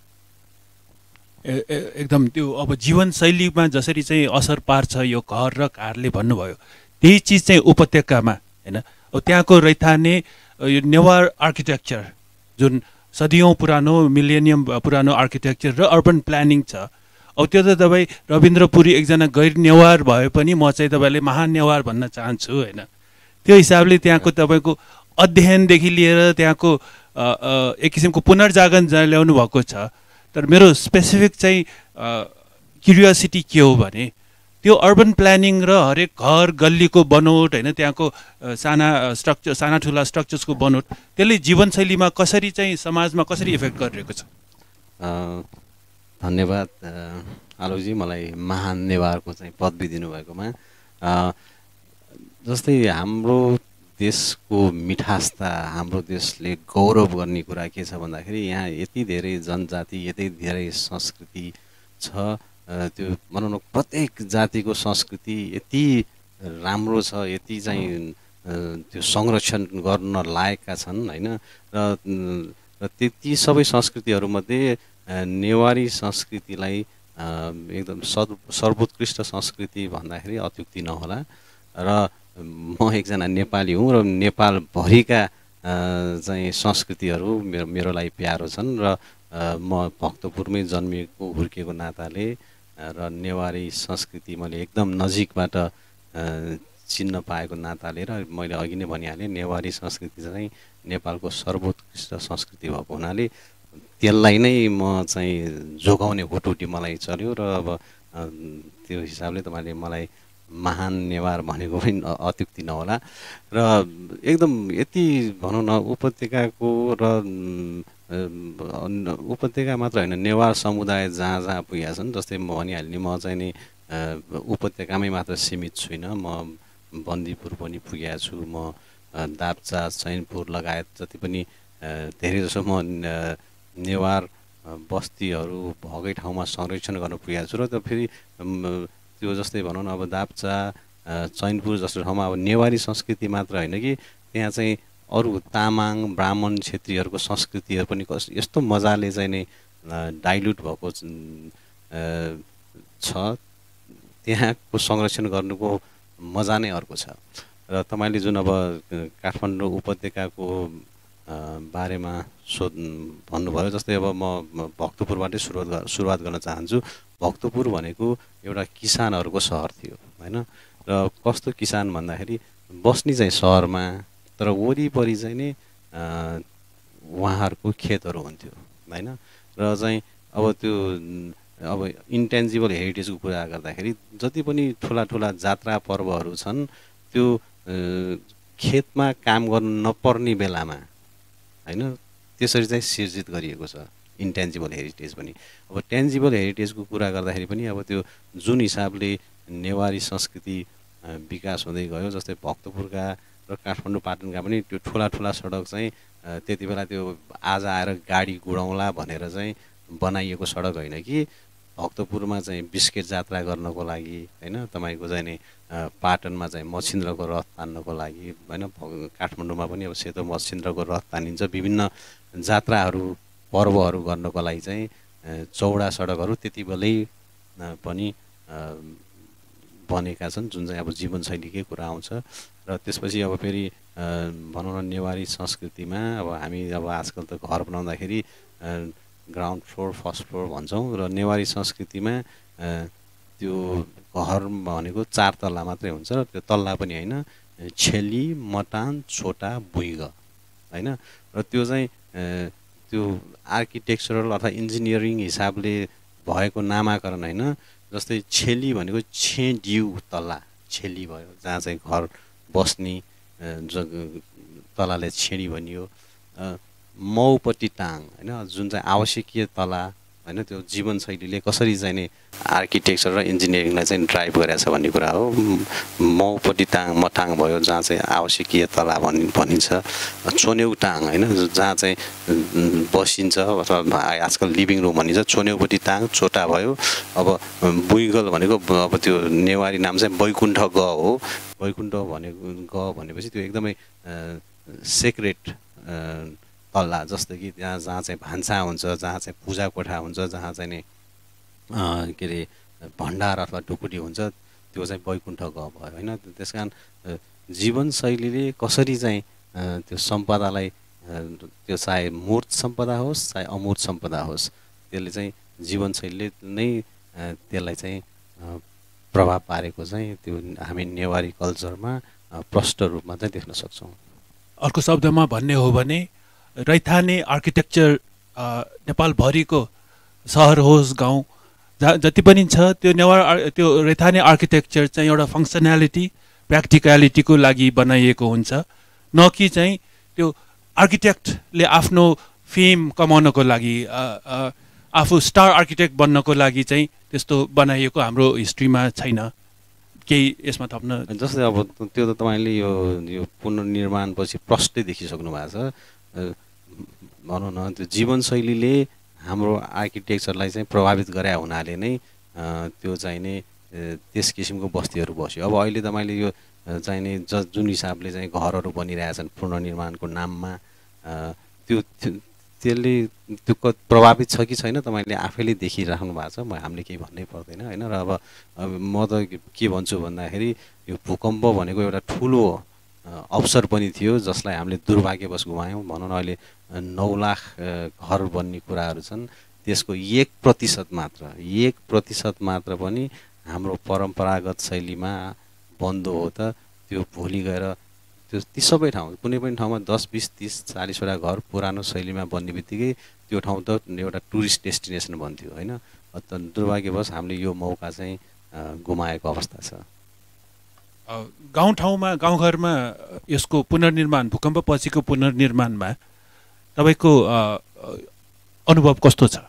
एकदम त्यो अब जीवनशैलीमा जसरी चाहिँ असर पार्छ यो घर र घरले भन्नुभयो, त्यही चिज चाहिँ उपत्यकामा होइन, अब त्यहाँको रैथाने यो नेवार आर्किटेक्चर जुन सदियौँ पुरानो मिलेनियम पुरानो आर्किटेक्चर र अर्बन प्लानिङ छ। अब त्यो त तपाईँ रविन्द्र पुरी एकजना गैर नेवार भए पनि म चाहिँ तपाईँले महान नेवार भन्न चाहन्छु होइन। त्यो हिसाबले त्यहाँको तपाईँको अध्ययनदेखि लिएर त्यहाँको एक किसिमको पुनर्जागरण ल्याउनु भएको छ। तर मेरो स्पेसिफिक चाहिँ क्युरियोसिटी के हो भने त्यो अर्बन प्लानिङ र हरेक घर गल्लीको बनोट होइन, त्यहाँको साना स्ट्रक्चर साना ठुला स्ट्रक्चर्सको बनोट त्यसले जीवनशैलीमा कसरी चाहिँ समाजमा कसरी इफेक्ट गरिरहेको छ? धन्यवाद आलोकजी, मलाई महान नेवारको चाहिँ पदवी दिनुभएकोमा। जस्तै हाम्रो देशको मिठासता, हाम्रो देशले गौरव गर्ने कुरा के छ भन्दाखेरि यहाँ यति धेरै जनजाति, यति धेरै संस्कृति छ। त्यो भनौँ न प्रत्येक जातिको संस्कृति यति राम्रो छ, यति चाहिँ त्यो संरक्षण गर्न लायकका छन् होइन। र ती सबै संस्कृतिहरूमध्ये नेवारी संस्कृतिलाई एकदम सर्व सर्वोत्कृष्ट संस्कृति भन्दाखेरि अत्युक्ति नहोला। र म एकजना नेपाली हुँ र नेपालभरिका चाहिँ संस्कृतिहरू मेरो मेरो लागि प्यारो छन् र म भक्तपुरमै जन्मिएको हुर्किएको नाताले र नेवारी संस्कृति मैले एकदम नजिकबाट चिन्न पाएको नाताले र मैले अघि नै भनिहालेँ नेवारी संस्कृति चाहिँ नेपालको सर्वोत्कृष्ट संस्कृति भएको हुनाले त्यसलाई नै म चाहिँ जोगाउने हुटुटी मलाई चल्यो। र अब त्यो हिसाबले तपाईँले मलाई महान नेवार भनेको पनि अत्युक्ति नहोला। र एकदम यति भनौँ न उपत्यकाको र उपत्यका मात्र होइन नेवार समुदाय जहाँ जहाँ पुगेका छन्, जस्तै म भनिहाल्ने म चाहिँ नि उपत्यकामै मात्र सीमित छुइनँ, म बन्दीपुर पनि पुगेको छु, म दाप्चा चैनपुर लगायत जति पनि धेरै जसो म नेवार बस्तीहरू भएकै ठाउँमा संरक्षण गर्न पुगेको छु। र त फेरि त्यो जस्तै भनौँ न अब दाप्चा चैनपुर जस्तो ठाउँमा अब नेवारी संस्कृति मात्र होइन कि त्यहाँ चाहिँ अरू तामाङ ब्राह्मण क्षेत्रीहरूको संस्कृतिहरू पनि कस यस्तो मजाले चाहिँ नै डाइल्युट भएको छ, त्यहाँको संरक्षण गर्नुको मजा नै अर्को छ। र तपाईँले जुन अब काठमाडौँ उपत्यकाको बारेमा सोध भन्नुभयो, जस्तै अब म भक्तपुरबाटै सुरुवात सुरुवात गर्न चाहन्छु। भक्तपुर भनेको एउटा किसानहरूको सहर थियो होइन। र कस्तो किसान भन्दाखेरि बस्ने चाहिँ सहरमा, तर वरिपरि चाहिँ नि उहाँहरूको खेतहरू हुन्थ्यो होइन। र चाहिँ अब त्यो अब इन्टेन्जिबल हेरिटेजको कुरा गर्दाखेरि जति पनि ठुला ठुला जात्रा पर्वहरू छन् त्यो खेतमा काम गर्नु नपर्ने बेलामा होइन त्यसरी चाहिँ सिर्जित गरिएको छ इन्टेन्जिबल हेरिटेज पनि। अब टेन्जिबल हेरिटेजको कुरा गर्दाखेरि पनि अब त्यो जुन हिसाबले नेवारी संस्कृति विकास हुँदै गयो, जस्तै भक्तपुरका र काठमाडौँ पाटनका पनि त्यो ठुला ठुला सडक चाहिँ त्यति बेला त्यो आज आएर गाडी गुडाउँला भनेर चाहिँ बनाइएको सडक होइन कि भक्तपुरमा चाहिँ बिस्केट जात्रा गर्नको लागि होइन, तपाईँको चाहिँ नि पाटनमा चाहिँ मच्छिन्द्रको रथ तान्नको लागि होइन, काठमाडौँमा पनि अब सेतो मच्छिन्द्रको रथ तानिन्छ। विभिन्न जात्राहरू पर्वहरू गर्नको लागि चाहिँ चौडा सडकहरू त्यति बेलै पनि बनेका छन्, जुन चाहिँ अब जीवनशैलीकै कुरा आउँछ। र त्यसपछि अब फेरि भनौँ न नेवारी संस्कृतिमा अब हामी अब आजकल त घर बनाउँदाखेरि ग्राउन्ड फ्लोर फर्स्ट फ्लोर भन्छौँ, र नेवारी संस्कृतिमा त्यो घर भनेको चार तल्ला मात्रै हुन्छ, र त्यो तल्ला पनि होइन, छेली मटान छोटा बुइग होइन। र त्यो चाहिँ त्यो आर्किटेक्चरल अथवा इन्जिनियरिङ हिसाबले भएको नामाकरण होइन, जस्तै छेली भनेको छेड्यु तला छेली भयो, जहाँ चाहिँ घर बस्ने तलालाई छेडी भनियो। मौपट्टि टाङ होइन, जुन चाहिँ आवश्यकीय तला होइन, त्यो जीवनशैलीले कसरी चाहिँ नि आर्किटेक्चर र इन्जिनियरिङलाई चाहिँ ड्राइभ गरेछ भन्ने कुरा हो। मौपट्टि टाङ मटाङ भयो, जहाँ चाहिँ आवश्यकीय तला भनि भनिन्छ। चोन्यौ टाङ होइन, जहाँ चाहिँ बसिन्छ अथवा आजकल लिभिङ रुम भनिन्छ। चोन्यौपट्टि टाङ चोटा भयो। अब बुइगल भनेको अब त्यो नेवारी नाम चाहिँ बैकुण्ठ ग हो। बैकुण्ठ भनेको ग भनेपछि त्यो एकदमै सेक्रेट तल्ला, जस्तो कि त्यहाँ जहाँ चाहिँ भान्सा हुन्छ, जहाँ चाहिँ पूजा कोठा हुन्छ, जहाँ चाहिँ नि के अरे भण्डार अथवा ढुकुटी हुन्छ, त्यो चाहिँ बैकुण्ठ ग भयो होइन। त्यस कारण जीवनशैलीले कसरी चाहिँ त्यो सम्पदालाई, त्यो चाहे मूर्त सम्पदा होस् चाहे अमूर्त सम्पदा होस्, त्यसले चाहिँ जीवनशैलीले नै त्यसलाई चाहिँ प्रभाव पारेको चाहिँ त्यो हामी नेवारी कल्चरमा प्रष्ट रूपमा चाहिँ देख्न सक्छौँ। अर्को शब्दमा भन्ने हो भने रैथाने आर्किटेक्चर नेपालभरिको सहर होस् गाउँ जहाँ जति पनि छ, त्यो नेवार त्यो रैथाने आर्किटेक्चर चाहिँ एउटा फङ्सनालिटी प्र्याक्टिकलिटीको लागि बनाइएको हुन्छ, न कि चाहिँ त्यो आर्किटेक्टले आफ्नो फेम कमाउनको लागि, आफू स्टार आर्किटेक्ट बन्नको लागि चाहिँ त्यस्तो बनाइएको हाम्रो हिस्ट्रीमा छैन। केही यसमा थप्न? जस्तै अब त्यो त तपाईँले यो यो पुनर्निर्माणपछि प्रष्टै देखिसक्नु भएको छ। भनौँ न, त्यो जीवनशैलीले हाम्रो आर्किटेक्चरलाई चाहिँ प्रभावित गरे हुनाले नै त्यो चाहिँ नि त्यस किसिमको बस्तीहरू बस्यो। अब अहिले तपाईँले यो चाहिँ नि ज जुन हिसाबले चाहिँ घरहरू बनिरहेछन् पुनर्निर्माणको नाममा, त्यो त्यसले त्यो प्रभावित छ कि छैन तपाईँले आफैले देखिराख्नु भएको छ। म हामीले केही भन्नै पर्दैन होइन। र अब म त के भन्छु भन्दाखेरि यो भूकम्प भनेको एउटा ठुलो अवसर पनि थियो, जसलाई हामीले दुर्भाग्यवश गुमायौँ। भनौँ न, अहिले नौ लाख घर बन्ने कुराहरू छन्, त्यसको एक प्रतिशत मात्र एक प्रतिशत मात्र पनि हाम्रो परम्परागत शैलीमा बन्द हो त त्यो भोलि गएर त्यो ती सबै ठाउँ कुनै पनि ठाउँमा दस बिस तिस चालिसवटा घर पुरानो शैलीमा बन्ने बित्तिकै त्यो ठाउँ त एउटा टुरिस्ट डेस्टिनेसन बन्थ्यो होइन। दुर्भाग्यवश हामीले यो मौका चाहिँ गुमाएको अवस्था छ। गाउँठाउँमा गाउँघरमा यसको पुनर्निर्माण, भूकम्प पछिको पुनर्निर्माणमा तपाईँको अनुभव कस्तो छ?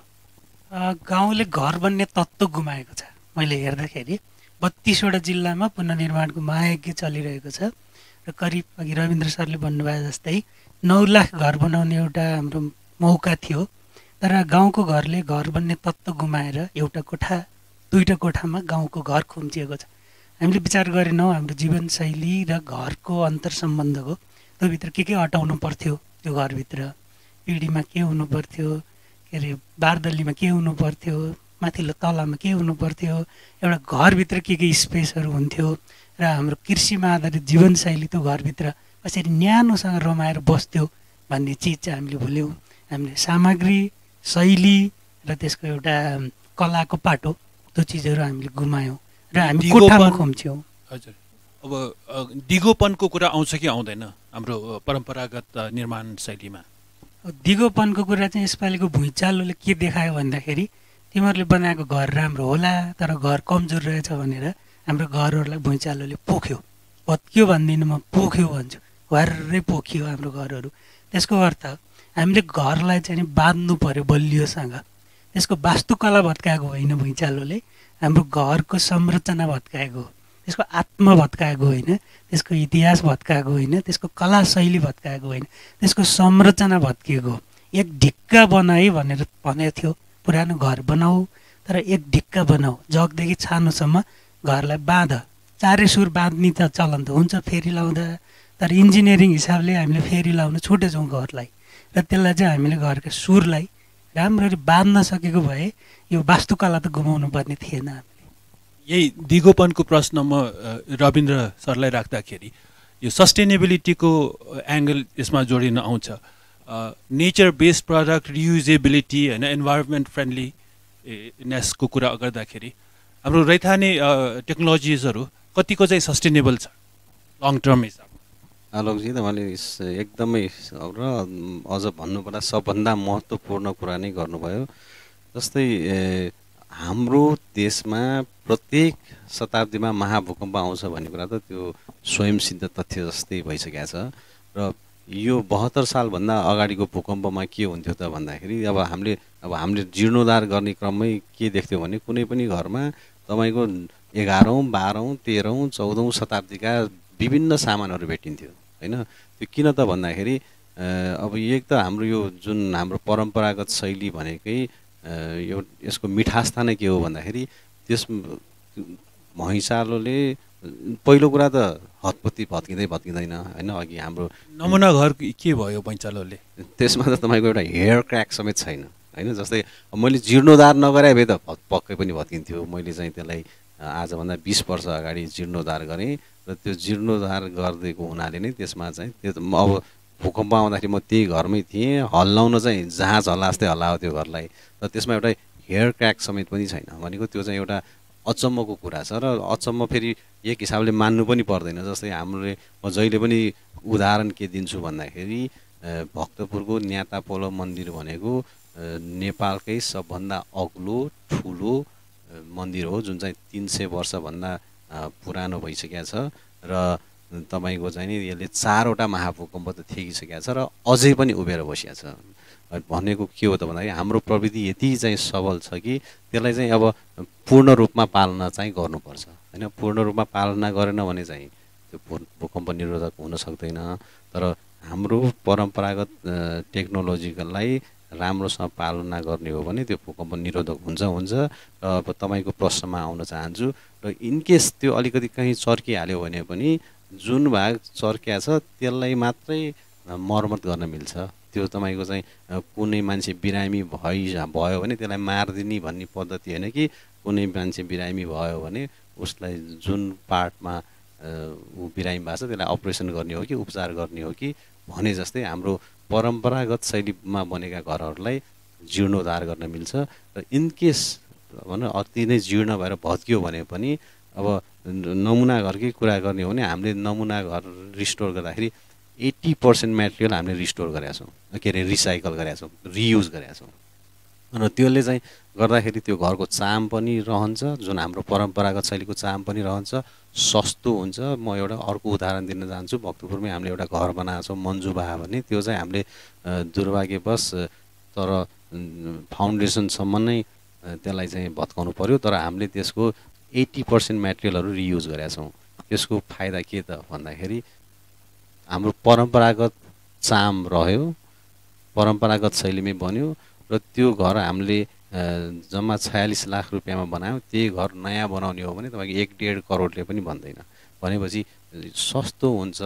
गाउँले घर बन्ने तत्त्व गुमाएको छ। मैले हेर्दाखेरि बत्तीसवटा जिल्लामा पुनर्निर्माणको महायज्ञ चलिरहेको छ र करिब अघि रविन्द्र सरले भन्नुभयो जस्तै नौ लाख घर बनाउने एउटा हाम्रो मौका थियो, तर गाउँको घरले घर बन्ने तत्त्व गुमाएर एउटा कोठा दुईवटा कोठामा गाउँको घर खुम्चिएको छ। हामीले विचार गरेनौँ हाम्रो जीवनशैली र घरको अन्तर सम्बन्धको, त्योभित्र के के अटाउनु पर्थ्यो, त्यो घरभित्र पिँढीमा के हुनु पर्थ्यो, के अरे बारदलीमा के हुनु पर्थ्यो, माथिल्लो तलामा के हुनु पर्थ्यो, एउटा घरभित्र के के स्पेसहरू हुन्थ्यो र हाम्रो कृषिमा आधारित जीवनशैली त्यो घरभित्र कसरी न्यानोसँग रमाएर बस्थ्यो भन्ने चिज चाहिँ हामीले भुल्यौँ। हामीले सामग्री, शैली र त्यसको एउटा कलाको पाटो, त्यो चिजहरू हामीले गुमायौँ र हामी कोठामा खुम्छौँ। हजुर, अब दिगोपनको कुरा आउँछ कि आउँदैन हाम्रो परम्परागत निर्माण शैलीमा? दिगोपनको कुरा चाहिँ यसपालिको भुइँचालोले के देखायो भन्दाखेरि तिमीहरूले बनाएको घर राम्रो होला तर घर कमजोर रहेछ भनेर हाम्रो घरहरूलाई भुइँचालोले पोख्यो। भत्कियो भन्दिनँ, म पोख्यो भन्छु, वार्रै पोखियो हाम्रो घरहरू। त्यसको अर्थ हामीले घरलाई चाहिँ बाँध्नु पर्यो बलियोसँग। त्यसको वास्तुकला भत्काएको होइन भुइँचालोले, हाम्रो घरको संरचना भत्काएको हो, त्यसको आत्मा भत्काएको होइन, त्यसको इतिहास भत्काएको होइन, त्यसको कला शैली भत्काएको होइन, त्यसको संरचना भत्किएको हो। एक ढिक्का बनाए भनेर भनेको थियो, पुरानो घर बनाऊ तर एक ढिक्का बनाऊ, जगदेखि छानोसम्म घरलाई बाँध। चारै सुर बाँध्ने त चलन त हुन्छ फेरि लाउँदा, तर इन्जिनियरिङ हिसाबले हामीले फेरि लाउन छुटेछौँ घरलाई, र त्यसलाई चाहिँ हामीले घरका सुरलाई राम्ररी बाँध्न सकेको भए यो वास्तुकला त गुमाउनु पर्ने थिएन हामीले। यही दिगोपनको प्रश्न म रविन्द्र सरलाई राख्दाखेरि यो सस्टेनेबिलिटीको एङ्गल यसमा जोडिन आउँछ। नेचर बेस्ड प्रडक्ट, रियुजेबिलिटी होइन, इन्भाइरोमेन्ट फ्रेन्डलीनेसको कुरा गर्दाखेरि हाम्रो रैथाने टेक्नोलोजिजहरू कतिको चाहिँ सस्टेनेबल छ लङ टर्म हिसाब? आलोकजी, तपाईँले एकदमै र अझ भन्नुपर्दा सबभन्दा महत्त्वपूर्ण कुरा नै गर्नुभयो। जस्तै हाम्रो देशमा प्रत्येक शताब्दीमा महाभूकम्प आउँछ भन्ने कुरा त त्यो स्वयंसिद्ध तथ्य जस्तै भइसकेको छ। र यो बहत्तर सालभन्दा अगाडिको भूकम्पमा के हुन्थ्यो त भन्दाखेरि अब हामीले अब हामीले जीर्णोद्धार गर्ने क्रममै के देख्थ्यौँ भने कुनै पनि घरमा तपाईँको एघारौँ बाह्रौँ तेह्रौँ चौधौँ शताब्दीका विभिन्न सामानहरू भेटिन्थ्यो होइन। त्यो किन त भन्दाखेरि अब एक त हाम्रो यो जुन हाम्रो परम्परागत शैली भनेकै यो यसको मिठासता नै के हो भन्दाखेरि त्यस भैँचालोले पहिलो कुरा त हतपत्ती भत्किँदै भत्किँदैन होइन। अघि हाम्रो नमुना घर के भयो भैँचालोले, त्यसमा त तपाईँको एउटा हेयर क्र्याक समेत छैन होइन। जस्तै मैले जीर्णोद्धार नगरे भए त पक्कै पनि भत्किन्थ्यो। मैले चाहिँ त्यसलाई आजभन्दा बिस वर्ष अगाडि जीर्णोद्धार गरेँ र त्यो जीर्णोद्धार गरिदिएको हुनाले नै त्यसमा चाहिँ त्यो अब भूकम्प आउँदाखेरि म त्यही घरमै थिएँ। हल्लाउन चाहिँ जहाज हल्ला जस्तै हल्लायो त्यो घरलाई, र त्यसमा एउटा हेयर क्र्याक समेत पनि छैन भनेको त्यो चाहिँ एउटा अचम्मको कुरा छ। र अचम्म फेरि एक हिसाबले मान्नु पनि पर्दैन। जस्तै हामीले म जहिले पनि उदाहरण के दिन्छु भन्दाखेरि भक्तपुरको न्यातापोलो मन्दिर भनेको नेपालकै सबभन्दा अग्लो ठुलो मन्दिर हो, जुन चाहिँ तिन सय वर्षभन्दा पुरानो भइसकेको छ। र तपाईँको चाहिँ नि यसले चारवटा महाभूकम्प त थेगिसकेको छ र अझै पनि उभिएर बसिएको छ। भनेको के हो त भन्दाखेरि हाम्रो प्रविधि यति चाहिँ सबल छ कि त्यसलाई चाहिँ अब पूर्ण रूपमा पालना चाहिँ गर्नुपर्छ होइन। पूर्ण रूपमा पालना गरेन भने चाहिँ त्यो भूकम्प निरोधक हुन सक्दैन। तर हाम्रो परम्परागत टेक्नोलोजीलाई राम्रोसँग पालना गर्ने हो भने त्यो भूकम्प निरोधक हुन्छ हुन्छ। र अब तपाईँको प्रश्नमा आउन चाहन्छु, र इनकेस त्यो अलिकति कहीँ चर्किहाल्यो भने पनि जुन भाग चर्किया छ त्यसलाई मात्रै मर्मत गर्न मिल्छ। त्यो तपाईँको चाहिँ कुनै मान्छे बिरामी भइ भयो भने त्यसलाई मारिदिने भन्ने पद्धति होइन कि कुनै मान्छे बिरामी भयो भने उसलाई जुन पार्टमा ऊ बिरामी भएको छ त्यसलाई अपरेसन गर्ने हो कि उपचार गर्ने हो कि भने जस्तै हाम्रो परम्परागत शैलीमा बनेका घरहरूलाई जीर्णोद्धार गर्न मिल्छ। र इनकेस भनौँ अति नै जीर्ण भएर भत्कियो भने पनि अब नमुना घरकै कुरा गर्ने हो भने हामीले नमुना घर रिस्टोर गर्दाखेरि एट्टी पर्सेन्ट मेटेरियल हामीले रिस्टोर गरेका छौँ, के अरे रिसाइकल गरेका छौँ, रियुज गरेका छौँ। र त्यसले चाहिँ गर्दाखेरि त्यो घरको चाम पनि रहन्छ, जुन हाम्रो परम्परागत शैलीको चाम पनि रहन्छ, सस्तो हुन्छ। म एउटा अर्को उदाहरण दिन चाहन्छु। भक्तपुरमै हामीले एउटा घर बनाएको छौँ मन्जुबा भन्ने। त्यो चाहिँ हामीले दुर्भाग्यवश तर फाउन्डेसनसम्म नै त्यसलाई चाहिँ भत्काउनु पर्यो, तर हामीले त्यसको एट्टी पर्सेन्ट मेटेरियलहरू रियुज गरेका छौँ। त्यसको फाइदा के त भन्दाखेरि हाम्रो परम्परागत चाम रह्यो, परम्परागत शैलीमै बन्यो, र त्यो घर हामीले जम्मा छयालिस लाख रुपियाँमा बनायौँ। त्यही घर नयाँ बनाउने हो भने तपाईँको एक डेढ करोडले पनि भन्दैन। भनेपछि सस्तो हुन्छ,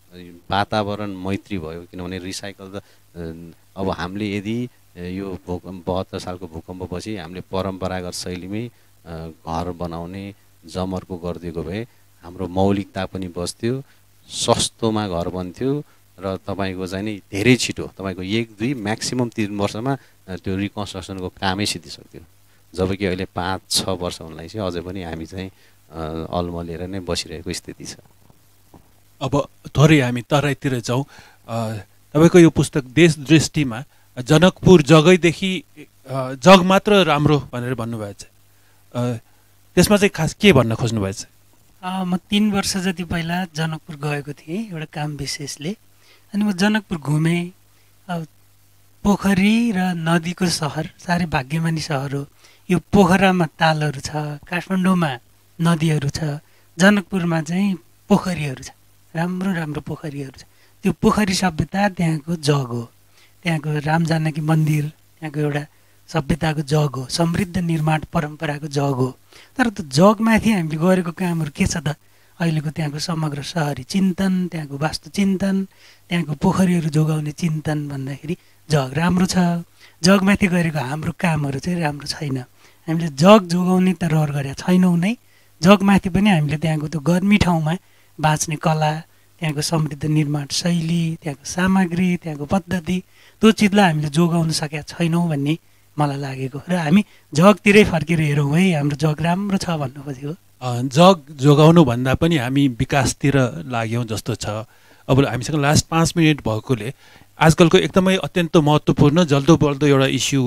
वातावरण मैत्री भयो। किनभने रिसाइकल त अब हामीले यदि यो भूकम्प बहत्तर सालको भूकम्पपछि हामीले परम्परागत शैलीमै घर बनाउने जमर्को गरिदिएको भए हाम्रो मौलिकता पनि बस्थ्यो, सस्तोमा घर बन्थ्यो, र तपाईँको चाहिँ नि धेरै छिटो तपाईँको एक दुई म्याक्सिमम तिन वर्षमा त्यो रिकन्स्ट्रक्सनको कामै सिद्धिसक्थ्यो। जबकि अहिले पाँच छ वर्ष हुनलाई चाहिँ अझै पनि हामी चाहिँ अल्मलिएर नै बसिरहेको स्थिति छ। अब थोरै हामी तराईतिर जाउँ। तपाईँको यो पुस्तक देश दृष्टिमा जनकपुर जगैदेखि जग मात्र राम्रो भनेर भन्नुभएको छ, त्यसमा चाहिँ खास के भन्न खोज्नुभएको छ? म तिन वर्ष जति पहिला जनकपुर गएको थिएँ एउटा काम विशेषले। अनि म जनकपुर घुमेँ। पोखरी र नदीको सहर, साह्रै भाग्यमानी सहर हो। यो पोखरामा तालहरू छ, काठमाडौँमा नदीहरू छ, जनकपुरमा चाहिँ पोखरीहरू छ, राम्रो राम्रो पोखरीहरू छ। त्यो पोखरी सभ्यता त्यहाँको जग हो, त्यहाँको राम जानकी मन्दिर त्यहाँको एउटा सभ्यताको जग हो, समृद्ध निर्माण परम्पराको जग हो। तर त्यो जगमाथि हामीले गरेको कामहरू के छ त? अहिलेको त्यहाँको समग्र सहरी चिन्तन, त्यहाँको वास्तु चिन्तन, त्यहाँको पोखरीहरू जोगाउने चिन्तन भन्दाखेरि जग राम्रो छ, जगमाथि गरेको हाम्रो कामहरू चाहिँ राम्रो छैन। हामीले जग जोगाउने त रहर गरेका छैनौँ नै, जगमाथि पनि हामीले त्यहाँको त्यो गर्मी ठाउँमा बाँच्ने कला, त्यहाँको समृद्ध निर्माण शैली, त्यहाँको सामग्री, त्यहाँको पद्धति, त्यो चिजलाई हामीले जोगाउन सकेका छैनौँ भन्ने मलाई लागेको। र हामी जगतिरै फर्केर हेरौँ है, हाम्रो जग राम्रो छ भन्नु खोजेको। जग जोगाउनु भन्दा पनि हामी विकासतिर लाग्यौँ जस्तो छ। अब हामीसँग लास्ट पाँच मिनट भएकोले आजकलको एकदमै अत्यन्त महत्त्वपूर्ण जल्दो बल्दो एउटा इस्यु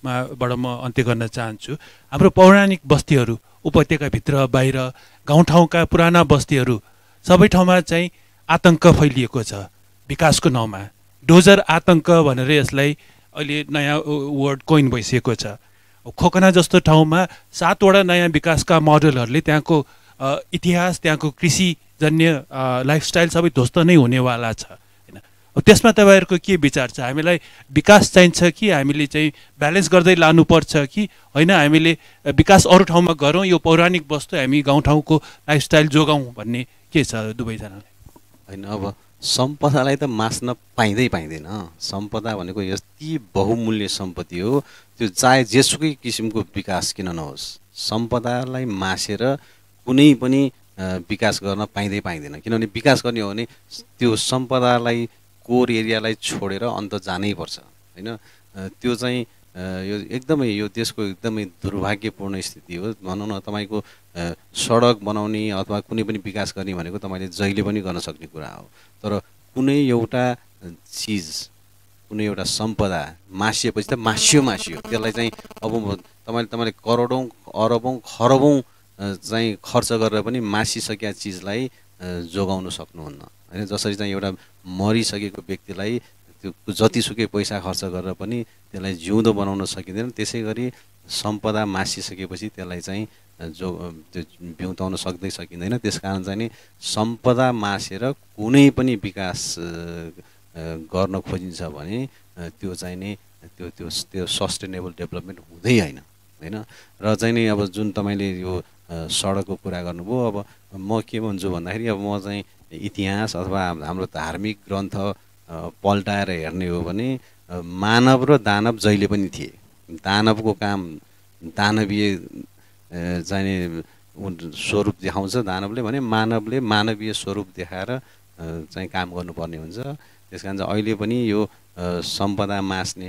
बाट म अन्त्य गर्न चाहन्छु। हाम्रो पौराणिक बस्तीहरू उपत्यकाभित्र बाहिर गाउँठाउँका पुराना बस्तीहरू सबै ठाउँमा चाहिँ आतङ्क फैलिएको छ विकासको नाउँमा। डोजर आतङ्क भनेर यसलाई अहिले नयाँ वर्ड कोइन भइसकेको छ। खोकना जस्तो ठाउँमा सातवटा नयाँ विकासका मोडलहरूले त्यहाँको इतिहास, त्यहाँको कृषिजन्य लाइफस्टाइल सबै ध्वस्त नै हुनेवाला छ होइन। अब त्यसमा तपाईँहरूको के विचार छ? हामीलाई विकास चाहिन्छ कि हामीले चाहिँ ब्यालेन्स गर्दै लानुपर्छ कि होइन, हामीले विकास अरू ठाउँमा गरौँ, यो पौराणिक वस्तु हामी गाउँठाउँको लाइफस्टाइल जोगाउँ भन्ने के छ दुवैजनालाई? होइन, अब सम्पदालाई त मास्न पाइँदै पाइँदैन। सम्पदा भनेको यति बहुमूल्य सम्पत्ति हो, त्यो चाहे जेसुकै किसिमको विकास किन नहोस्, सम्पदालाई मासेर कुनै पनि विकास गर्न पाइँदै पाइँदैन। किनभने विकास गर्ने हो भने त्यो सम्पदालाई, कोर एरियालाई छोडेर अन्त जानै पर्छ होइन। त्यो चाहिँ यो एकदमै यो देशको एकदमै दुर्भाग्यपूर्ण स्थिति हो। भनौँ न, तपाईँको सडक बनाउने अथवा कुनै पनि विकास गर्ने भनेको तपाईँले जहिले पनि गर्न सक्ने कुरा हो। तर कुनै एउटा चिज, कुनै एउटा सम्पदा मासिएपछि त मासियो मासियो त्यसलाई चाहिँ अब तपाईँले तपाईँले करोडौँ अरबौँ खरबौँ चाहिँ खर्च गरेर पनि मासिसकेका चिजलाई जोगाउन सक्नुहुन्न होइन। जसरी चाहिँ एउटा मरिसकेको व्यक्तिलाई त्यो जतिसुकै पैसा खर्च गरेर पनि त्यसलाई जिउँदो बनाउन सकिँदैन, त्यसै गरी सम्पदा मासिसकेपछि त्यसलाई चाहिँ जो त्यो बिउताउन सक्दै सकिँदैन। त्यस कारण चाहिँ नि सम्पदा मासेर कुनै पनि विकास गर्न खोजिन्छ भने त्यो चाहिँ नि त्यो त्यो त्यो सस्टेनेबल डेभलपमेन्ट हुँदै होइन होइन। र चाहिँ नि अब जुन तपाईँले यो सडकको कुरा गर्नुभयो, अब म के भन्छु भन्दाखेरि अब म चाहिँ इतिहास अथवा हाम्रो धार्मिक ग्रन्थ पल्टाएर हेर्ने हो भने मानव र दानव जहिले पनि थिए। दानवको काम दानवीय चाहिँ स्वरूप देखाउँछ दानवले भने, मानवले मानवीय स्वरूप देखाएर चाहिँ काम गर्नुपर्ने हुन्छ। त्यस कारण चाहिँ अहिले पनि यो सम्पदा मास्ने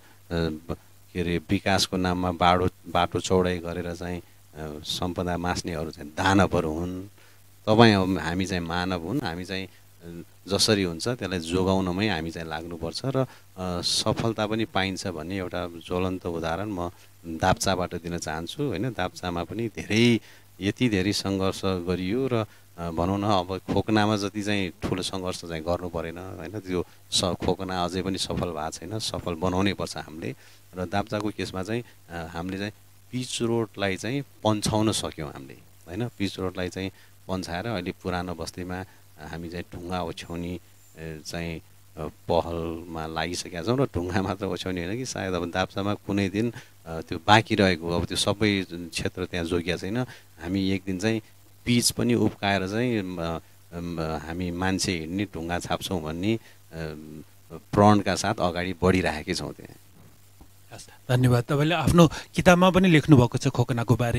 के अरे विकासको नाममा बाटो बाटो चौडाइ गरेर चाहिँ सम्पदा मास्नेहरू चाहिँ दानवहरू हुन्। तपाईँ हामी चाहिँ मानव हुन्। हामी चाहिँ जसरी हुन्छ त्यसलाई जोगाउनमै हामी चाहिँ लाग्नुपर्छ र सफलता पनि पाइन्छ भन्ने एउटा ज्वलन्त उदाहरण म दाप्चाबाट दिन चाहन्छु होइन। दाप्चामा पनि धेरै यति धेरै सङ्घर्ष गरियो र भनौँ न अब खोकनामा जति चाहिँ ठुलो सङ्घर्ष चाहिँ गर्नु परेन होइन। त्यो स खोकना अझै पनि सफल भएको छैन, सफल बनाउनै पर्छ हामीले। र दाप्चाको केसमा चाहिँ हामीले चाहिँ पिच रोडलाई चाहिँ पन्छाउन सक्यौँ हामीले होइन। पिच रोडलाई चाहिँ पन्छाएर अहिले पुरानो बस्तीमा हामी चाहिँ ढुङ्गा ओछ्याउने चाहिँ पहलमा लागिसकेका छौँ। र ढुङ्गा मात्र ओछ्याउने होइन कि सायद अब दाप्चामा कुनै दिन त्यो बाँकी रहेको अब त्यो सबै क्षेत्र त्यहाँ जोगिया छैन, हामी एक दिन चाहिँ पिच पनि उब्काएर चाहिँ हामी मान्छे हिँड्ने ढुङ्गा छाप्छौँ भन्ने प्रणका साथ अगाडि बढिरहेकै छौँ त्यहाँ। हस्, धन्यवाद। तपाईँले आफ्नो किताबमा पनि लेख्नुभएको छ खोकनाको बारे।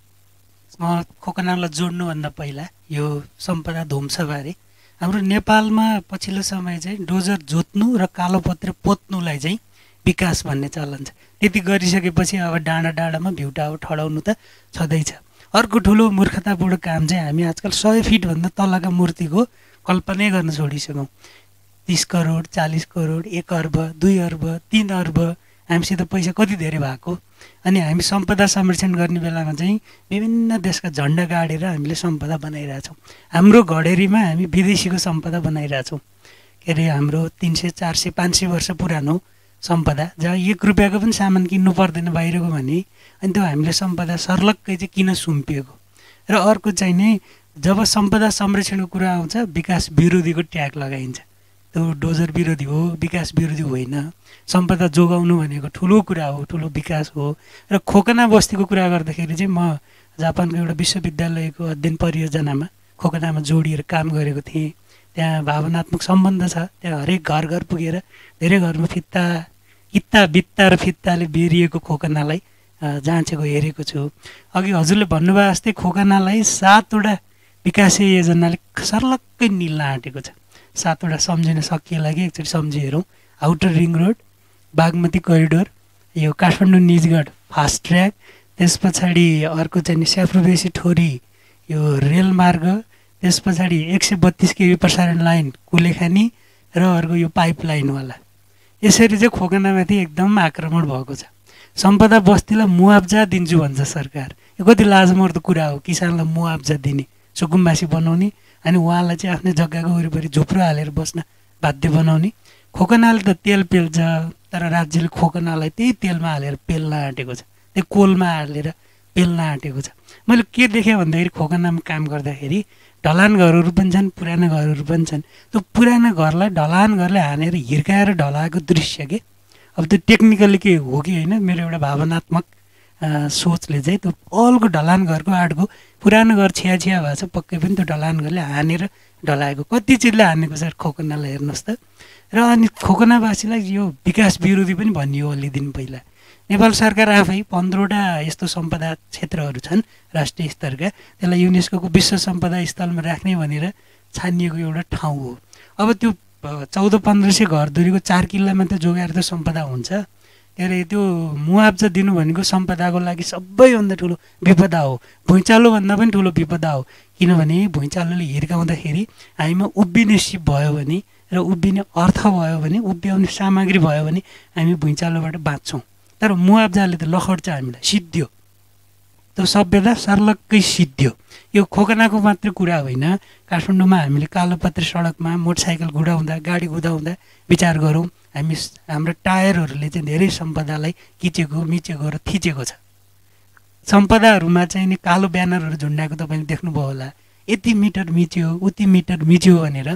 खोकनालाई जोड्नुभन्दा पहिला यो सम्पदा ध्वंसबारे हाम्रो नेपालमा पछिल्लो समय चाहिँ डोजर जोत्नु र कालोपत्रे पोत्नुलाई चाहिँ विकास भन्ने चलन छ। त्यति गरिसकेपछि अब डाँडा डाँडामा भ्युटाउ ठडाउनु त छँदैछ। अर्को ठुलो मूर्खतापूर्ण काम चाहिँ हामी आजकल सय फिटभन्दा तलका मूर्तिको कल्पनै गर्न छोडिसक्यौँ। तिस करोड चालिस करोड एक अर्ब दुई अर्ब तिन अर्ब हामीसित पैसा कति धेरै भएको, अनि हामी सम्पदा संरक्षण गर्ने बेलामा चाहिँ विभिन्न देशका झन्डा गाडेर हामीले सम्पदा बनाइरहेछौँ। हाम्रो घडेरीमा हामी विदेशीको सम्पदा बनाइरहेछौँ। के अरे हाम्रो तिन सय चार सय पाँच सय वर्ष पुरानो सम्पदा, जहाँ एक रुपियाँको पनि सामान किन्नु पर्दैन बाहिरको भने, अनि त्यो हामीले सम्पदा सर्लक्कै चाहिँ किन सुम्पिएको। र अर्को चाहिँ नै जब सम्पदा संरक्षणको कुरा आउँछ विकास विरोधीको ट्याग लगाइन्छ। त्यो डोजर विरोधी हो, विकास विरोधी होइन। सम्पदा जोगाउनु भनेको ठुलो कुरा हो, ठुलो विकास हो। र खोकना बस्तीको कुरा गर्दाखेरि चाहिँ म जापानको एउटा विश्वविद्यालयको अध्ययन परियोजनामा खोकनामा जोडिएर काम गरेको थिएँ। त्यहाँ भावनात्मक सम्बन्ध छ। त्यहाँ हरेक घर घर पुगेर धेरै घरमा फित्ता इत्ता बित्ता र फित्ताले बेरिएको खोकनालाई जाँचेको हेरेको छु। अघि हजुरले भन्नुभयो जस्तै खोकनालाई सातवटा विकासीय योजनाले सर्लक्कै निल्न आँटेको छ। सातवटा सम्झिन सकिएला कि एकचोटि सम्झि हेरौँ। Outer ring road, Bagmati corridor, यो काठमाडौँ निजगढ फास्ट ट्र्याक, त्यस पछाडि अर्को चाहिँ स्याफ्रोबेसी ठोरी यो रेल मार्ग, त्यस पछाडि एक सय बत्तिस केबी प्रसारण लाइन कुलेखानी र अर्को यो पाइप लाइनवाला। यसरी चाहिँ खोकनामाथि एकदम आक्रमण भएको छ। सम्पदा बस्तीलाई मुआब्जा दिन्छु भन्छ सरकार। यो कति लाजमर्दो कुरा हो, किसानलाई मुआब्जा दिने, सुकुम्बासी बनाउने, अनि उहाँलाई चाहिँ आफ्नो जग्गाको वरिपरि झुप्रो हालेर बस्न बाध्य बनाउने। खोकनाले त तेल पेल्छ, तर राज्यले खोकनालाई त्यही तेलमा हालेर पेल्न आँटेको छ, त्यो कोलमा हालेर पेल्न आँटेको छ। मैले के देखेँ भन्दाखेरि खोकनामा काम गर्दाखेरि ढलान घरहरू पनि छन्, पुरानो घरहरू पनि छन्। त्यो पुरानो घरलाई ढलान घरले हानेर हिर्काएर ढलाएको दृश्य के, अब त्यो टेक्निकली के हो कि होइन, मेरो एउटा भावनात्मक सोचले चाहिँ त्यो अल्को ढलान घरको आडको पुरानो घर छिया छिया भएको छ, पक्कै पनि त्यो ढलान घरले हानेर ढलाएको, कति चिजले हानेको छ खोकनालाई हेर्नुहोस् त। र अनि खोकनावासीलाई यो विकास विरोधी पनि भनियो अलि दिन पहिला। नेपाल सरकार आफै पन्ध्रवटा यस्तो सम्पदा क्षेत्रहरू छन् राष्ट्रिय स्तरका, त्यसलाई युनेस्कोको विश्व सम्पदा स्थलमा राख्ने भनेर छानिएको एउटा ठाउँ हो। अब त्यो चौध पन्ध्र सय घर दुरीको चार किल्लामा त जोगाएर त सम्पदा हुन्छ, के अरे त्यो मुआब्जा दिनु भनेको सम्पदाको लागि सबैभन्दा ठुलो विपदा हो, भुइँचालोभन्दा पनि ठुलो विपदा हो। किनभने भुइँचालोले हिर्काउँदाखेरि हामीमा उभिने सिप भयो भने र उभिने अर्थ भयो भने, उभ्याउने सामग्री भयो भने हामी भुइँचालोबाट बाँच्छौँ। तर मुआब्जाले त लखड्छ हामीलाई, सिद्धियो त्यो सभ्यता सर्लक्कै सिद्धियो। यो खोकनाको मात्र कुरा होइन, काठमाडौँमा हामीले कालोपत्रे सडकमा मोटरसाइकल गुडाउँदा, गाडी कुदाउँदा विचार गरौँ, हामी हाम्रो टायरहरूले चाहिँ धेरै सम्पदालाई किचेको मिचेको र थिचेको छ। सम्पदाहरूमा चाहिँ नि कालो ब्यानरहरू झुन्डाएको तपाईँले देख्नुभयो होला, यति मिटर मिच्यो उति मिटर मिच्यो भनेर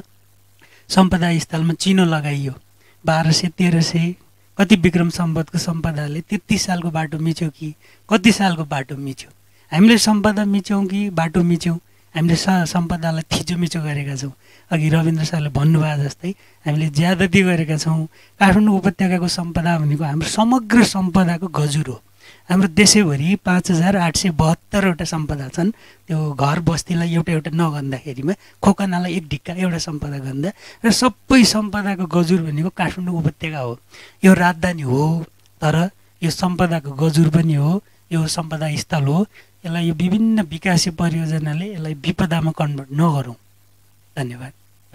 सम्पदा स्थलमा चिनो लगाइयो। बाह्र सय तेह्र सय कति विक्रम सम्वतको सम्पदाले तेत्तिस सालको बाटो मिच्यो कि कति सालको बाटो मिच्यो। हामीले सम्पदा मिच्यौँ कि बाटो मिच्यौँ, हामीले स सम्पदालाई थिचोमिचो गरेका छौँ। अघि रविन्द्र सरले भन्नुभयो जस्तै हामीले ज्यादती गरेका छौँ। काठमाडौँ उपत्यकाको सम्पदा भनेको हाम्रो समग्र सम्पदाको गजुर हो। हाम्रो देशैभरि पाँच हजार आठ सय बहत्तरवटा सम्पदा छन्। त्यो घर बस्तीलाई एउटा एउटा नगन्दाखेरिमा खोकनालाई एक ढिक्का एउटा सम्पदा गन्दा, र सबै सम्पदाको गजुर भनेको काठमाडौँ उपत्यका हो। यो राजधानी हो, तर यो सम्पदाको गजुर पनि हो, यो सम्पदा स्थल हो। यसलाई यो विभिन्न विकासीय परियोजनाले यसलाई विपदामा कन्भर्ट नगरौँ। धन्यवाद।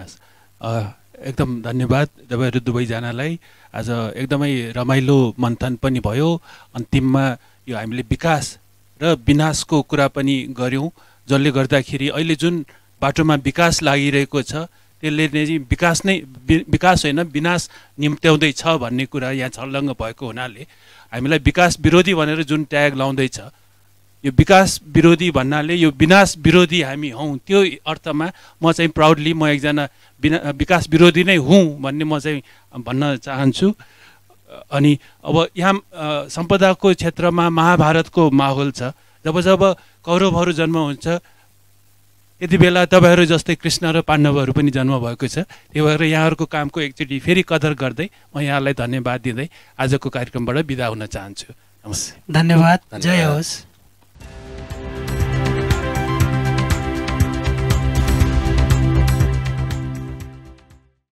एकदम धन्यवाद तपाईँहरू दुवैजनालाई। आज एकदमै रमाइलो मन्थन पनि भयो। अन्तिममा यो हामीले विकास र विनाशको कुरा पनि गऱ्यौँ, जसले गर्दाखेरि अहिले जुन बाटोमा विकास लागिरहेको छ त्यसले नै विकास नै विकास होइन विनाश निम्त्याउँदैछ भन्ने कुरा यहाँ छर्लङ्ग भएको हुनाले हामीलाई विकास विरोधी भनेर जुन ट्याग लाउँदैछ, यो विकास विरोधी भन्नाले यो विनाश विरोधी हामी हौँ, त्यो अर्थमा म चाहिँ प्राउडली म एकजना विना विकास विरोधी नै हुँ भन्ने म चाहिँ भन्न चाहन्छु। अनि अब यहाँ सम्पदाको क्षेत्रमा महाभारतको माहौल छ। जब जब कौरवहरू जन्म हुन्छ यति बेला तपाईँहरू जस्तै कृष्ण र पाण्डवहरू पनि जन्म भएको छ। त्यही भएर यहाँहरूको कामको एकचोटि फेरि कदर गर्दै म यहाँलाई धन्यवाद दिँदै आजको कार्यक्रमबाट बिदा हुन चाहन्छु। नमस्ते। धन्यवाद। जय होस्।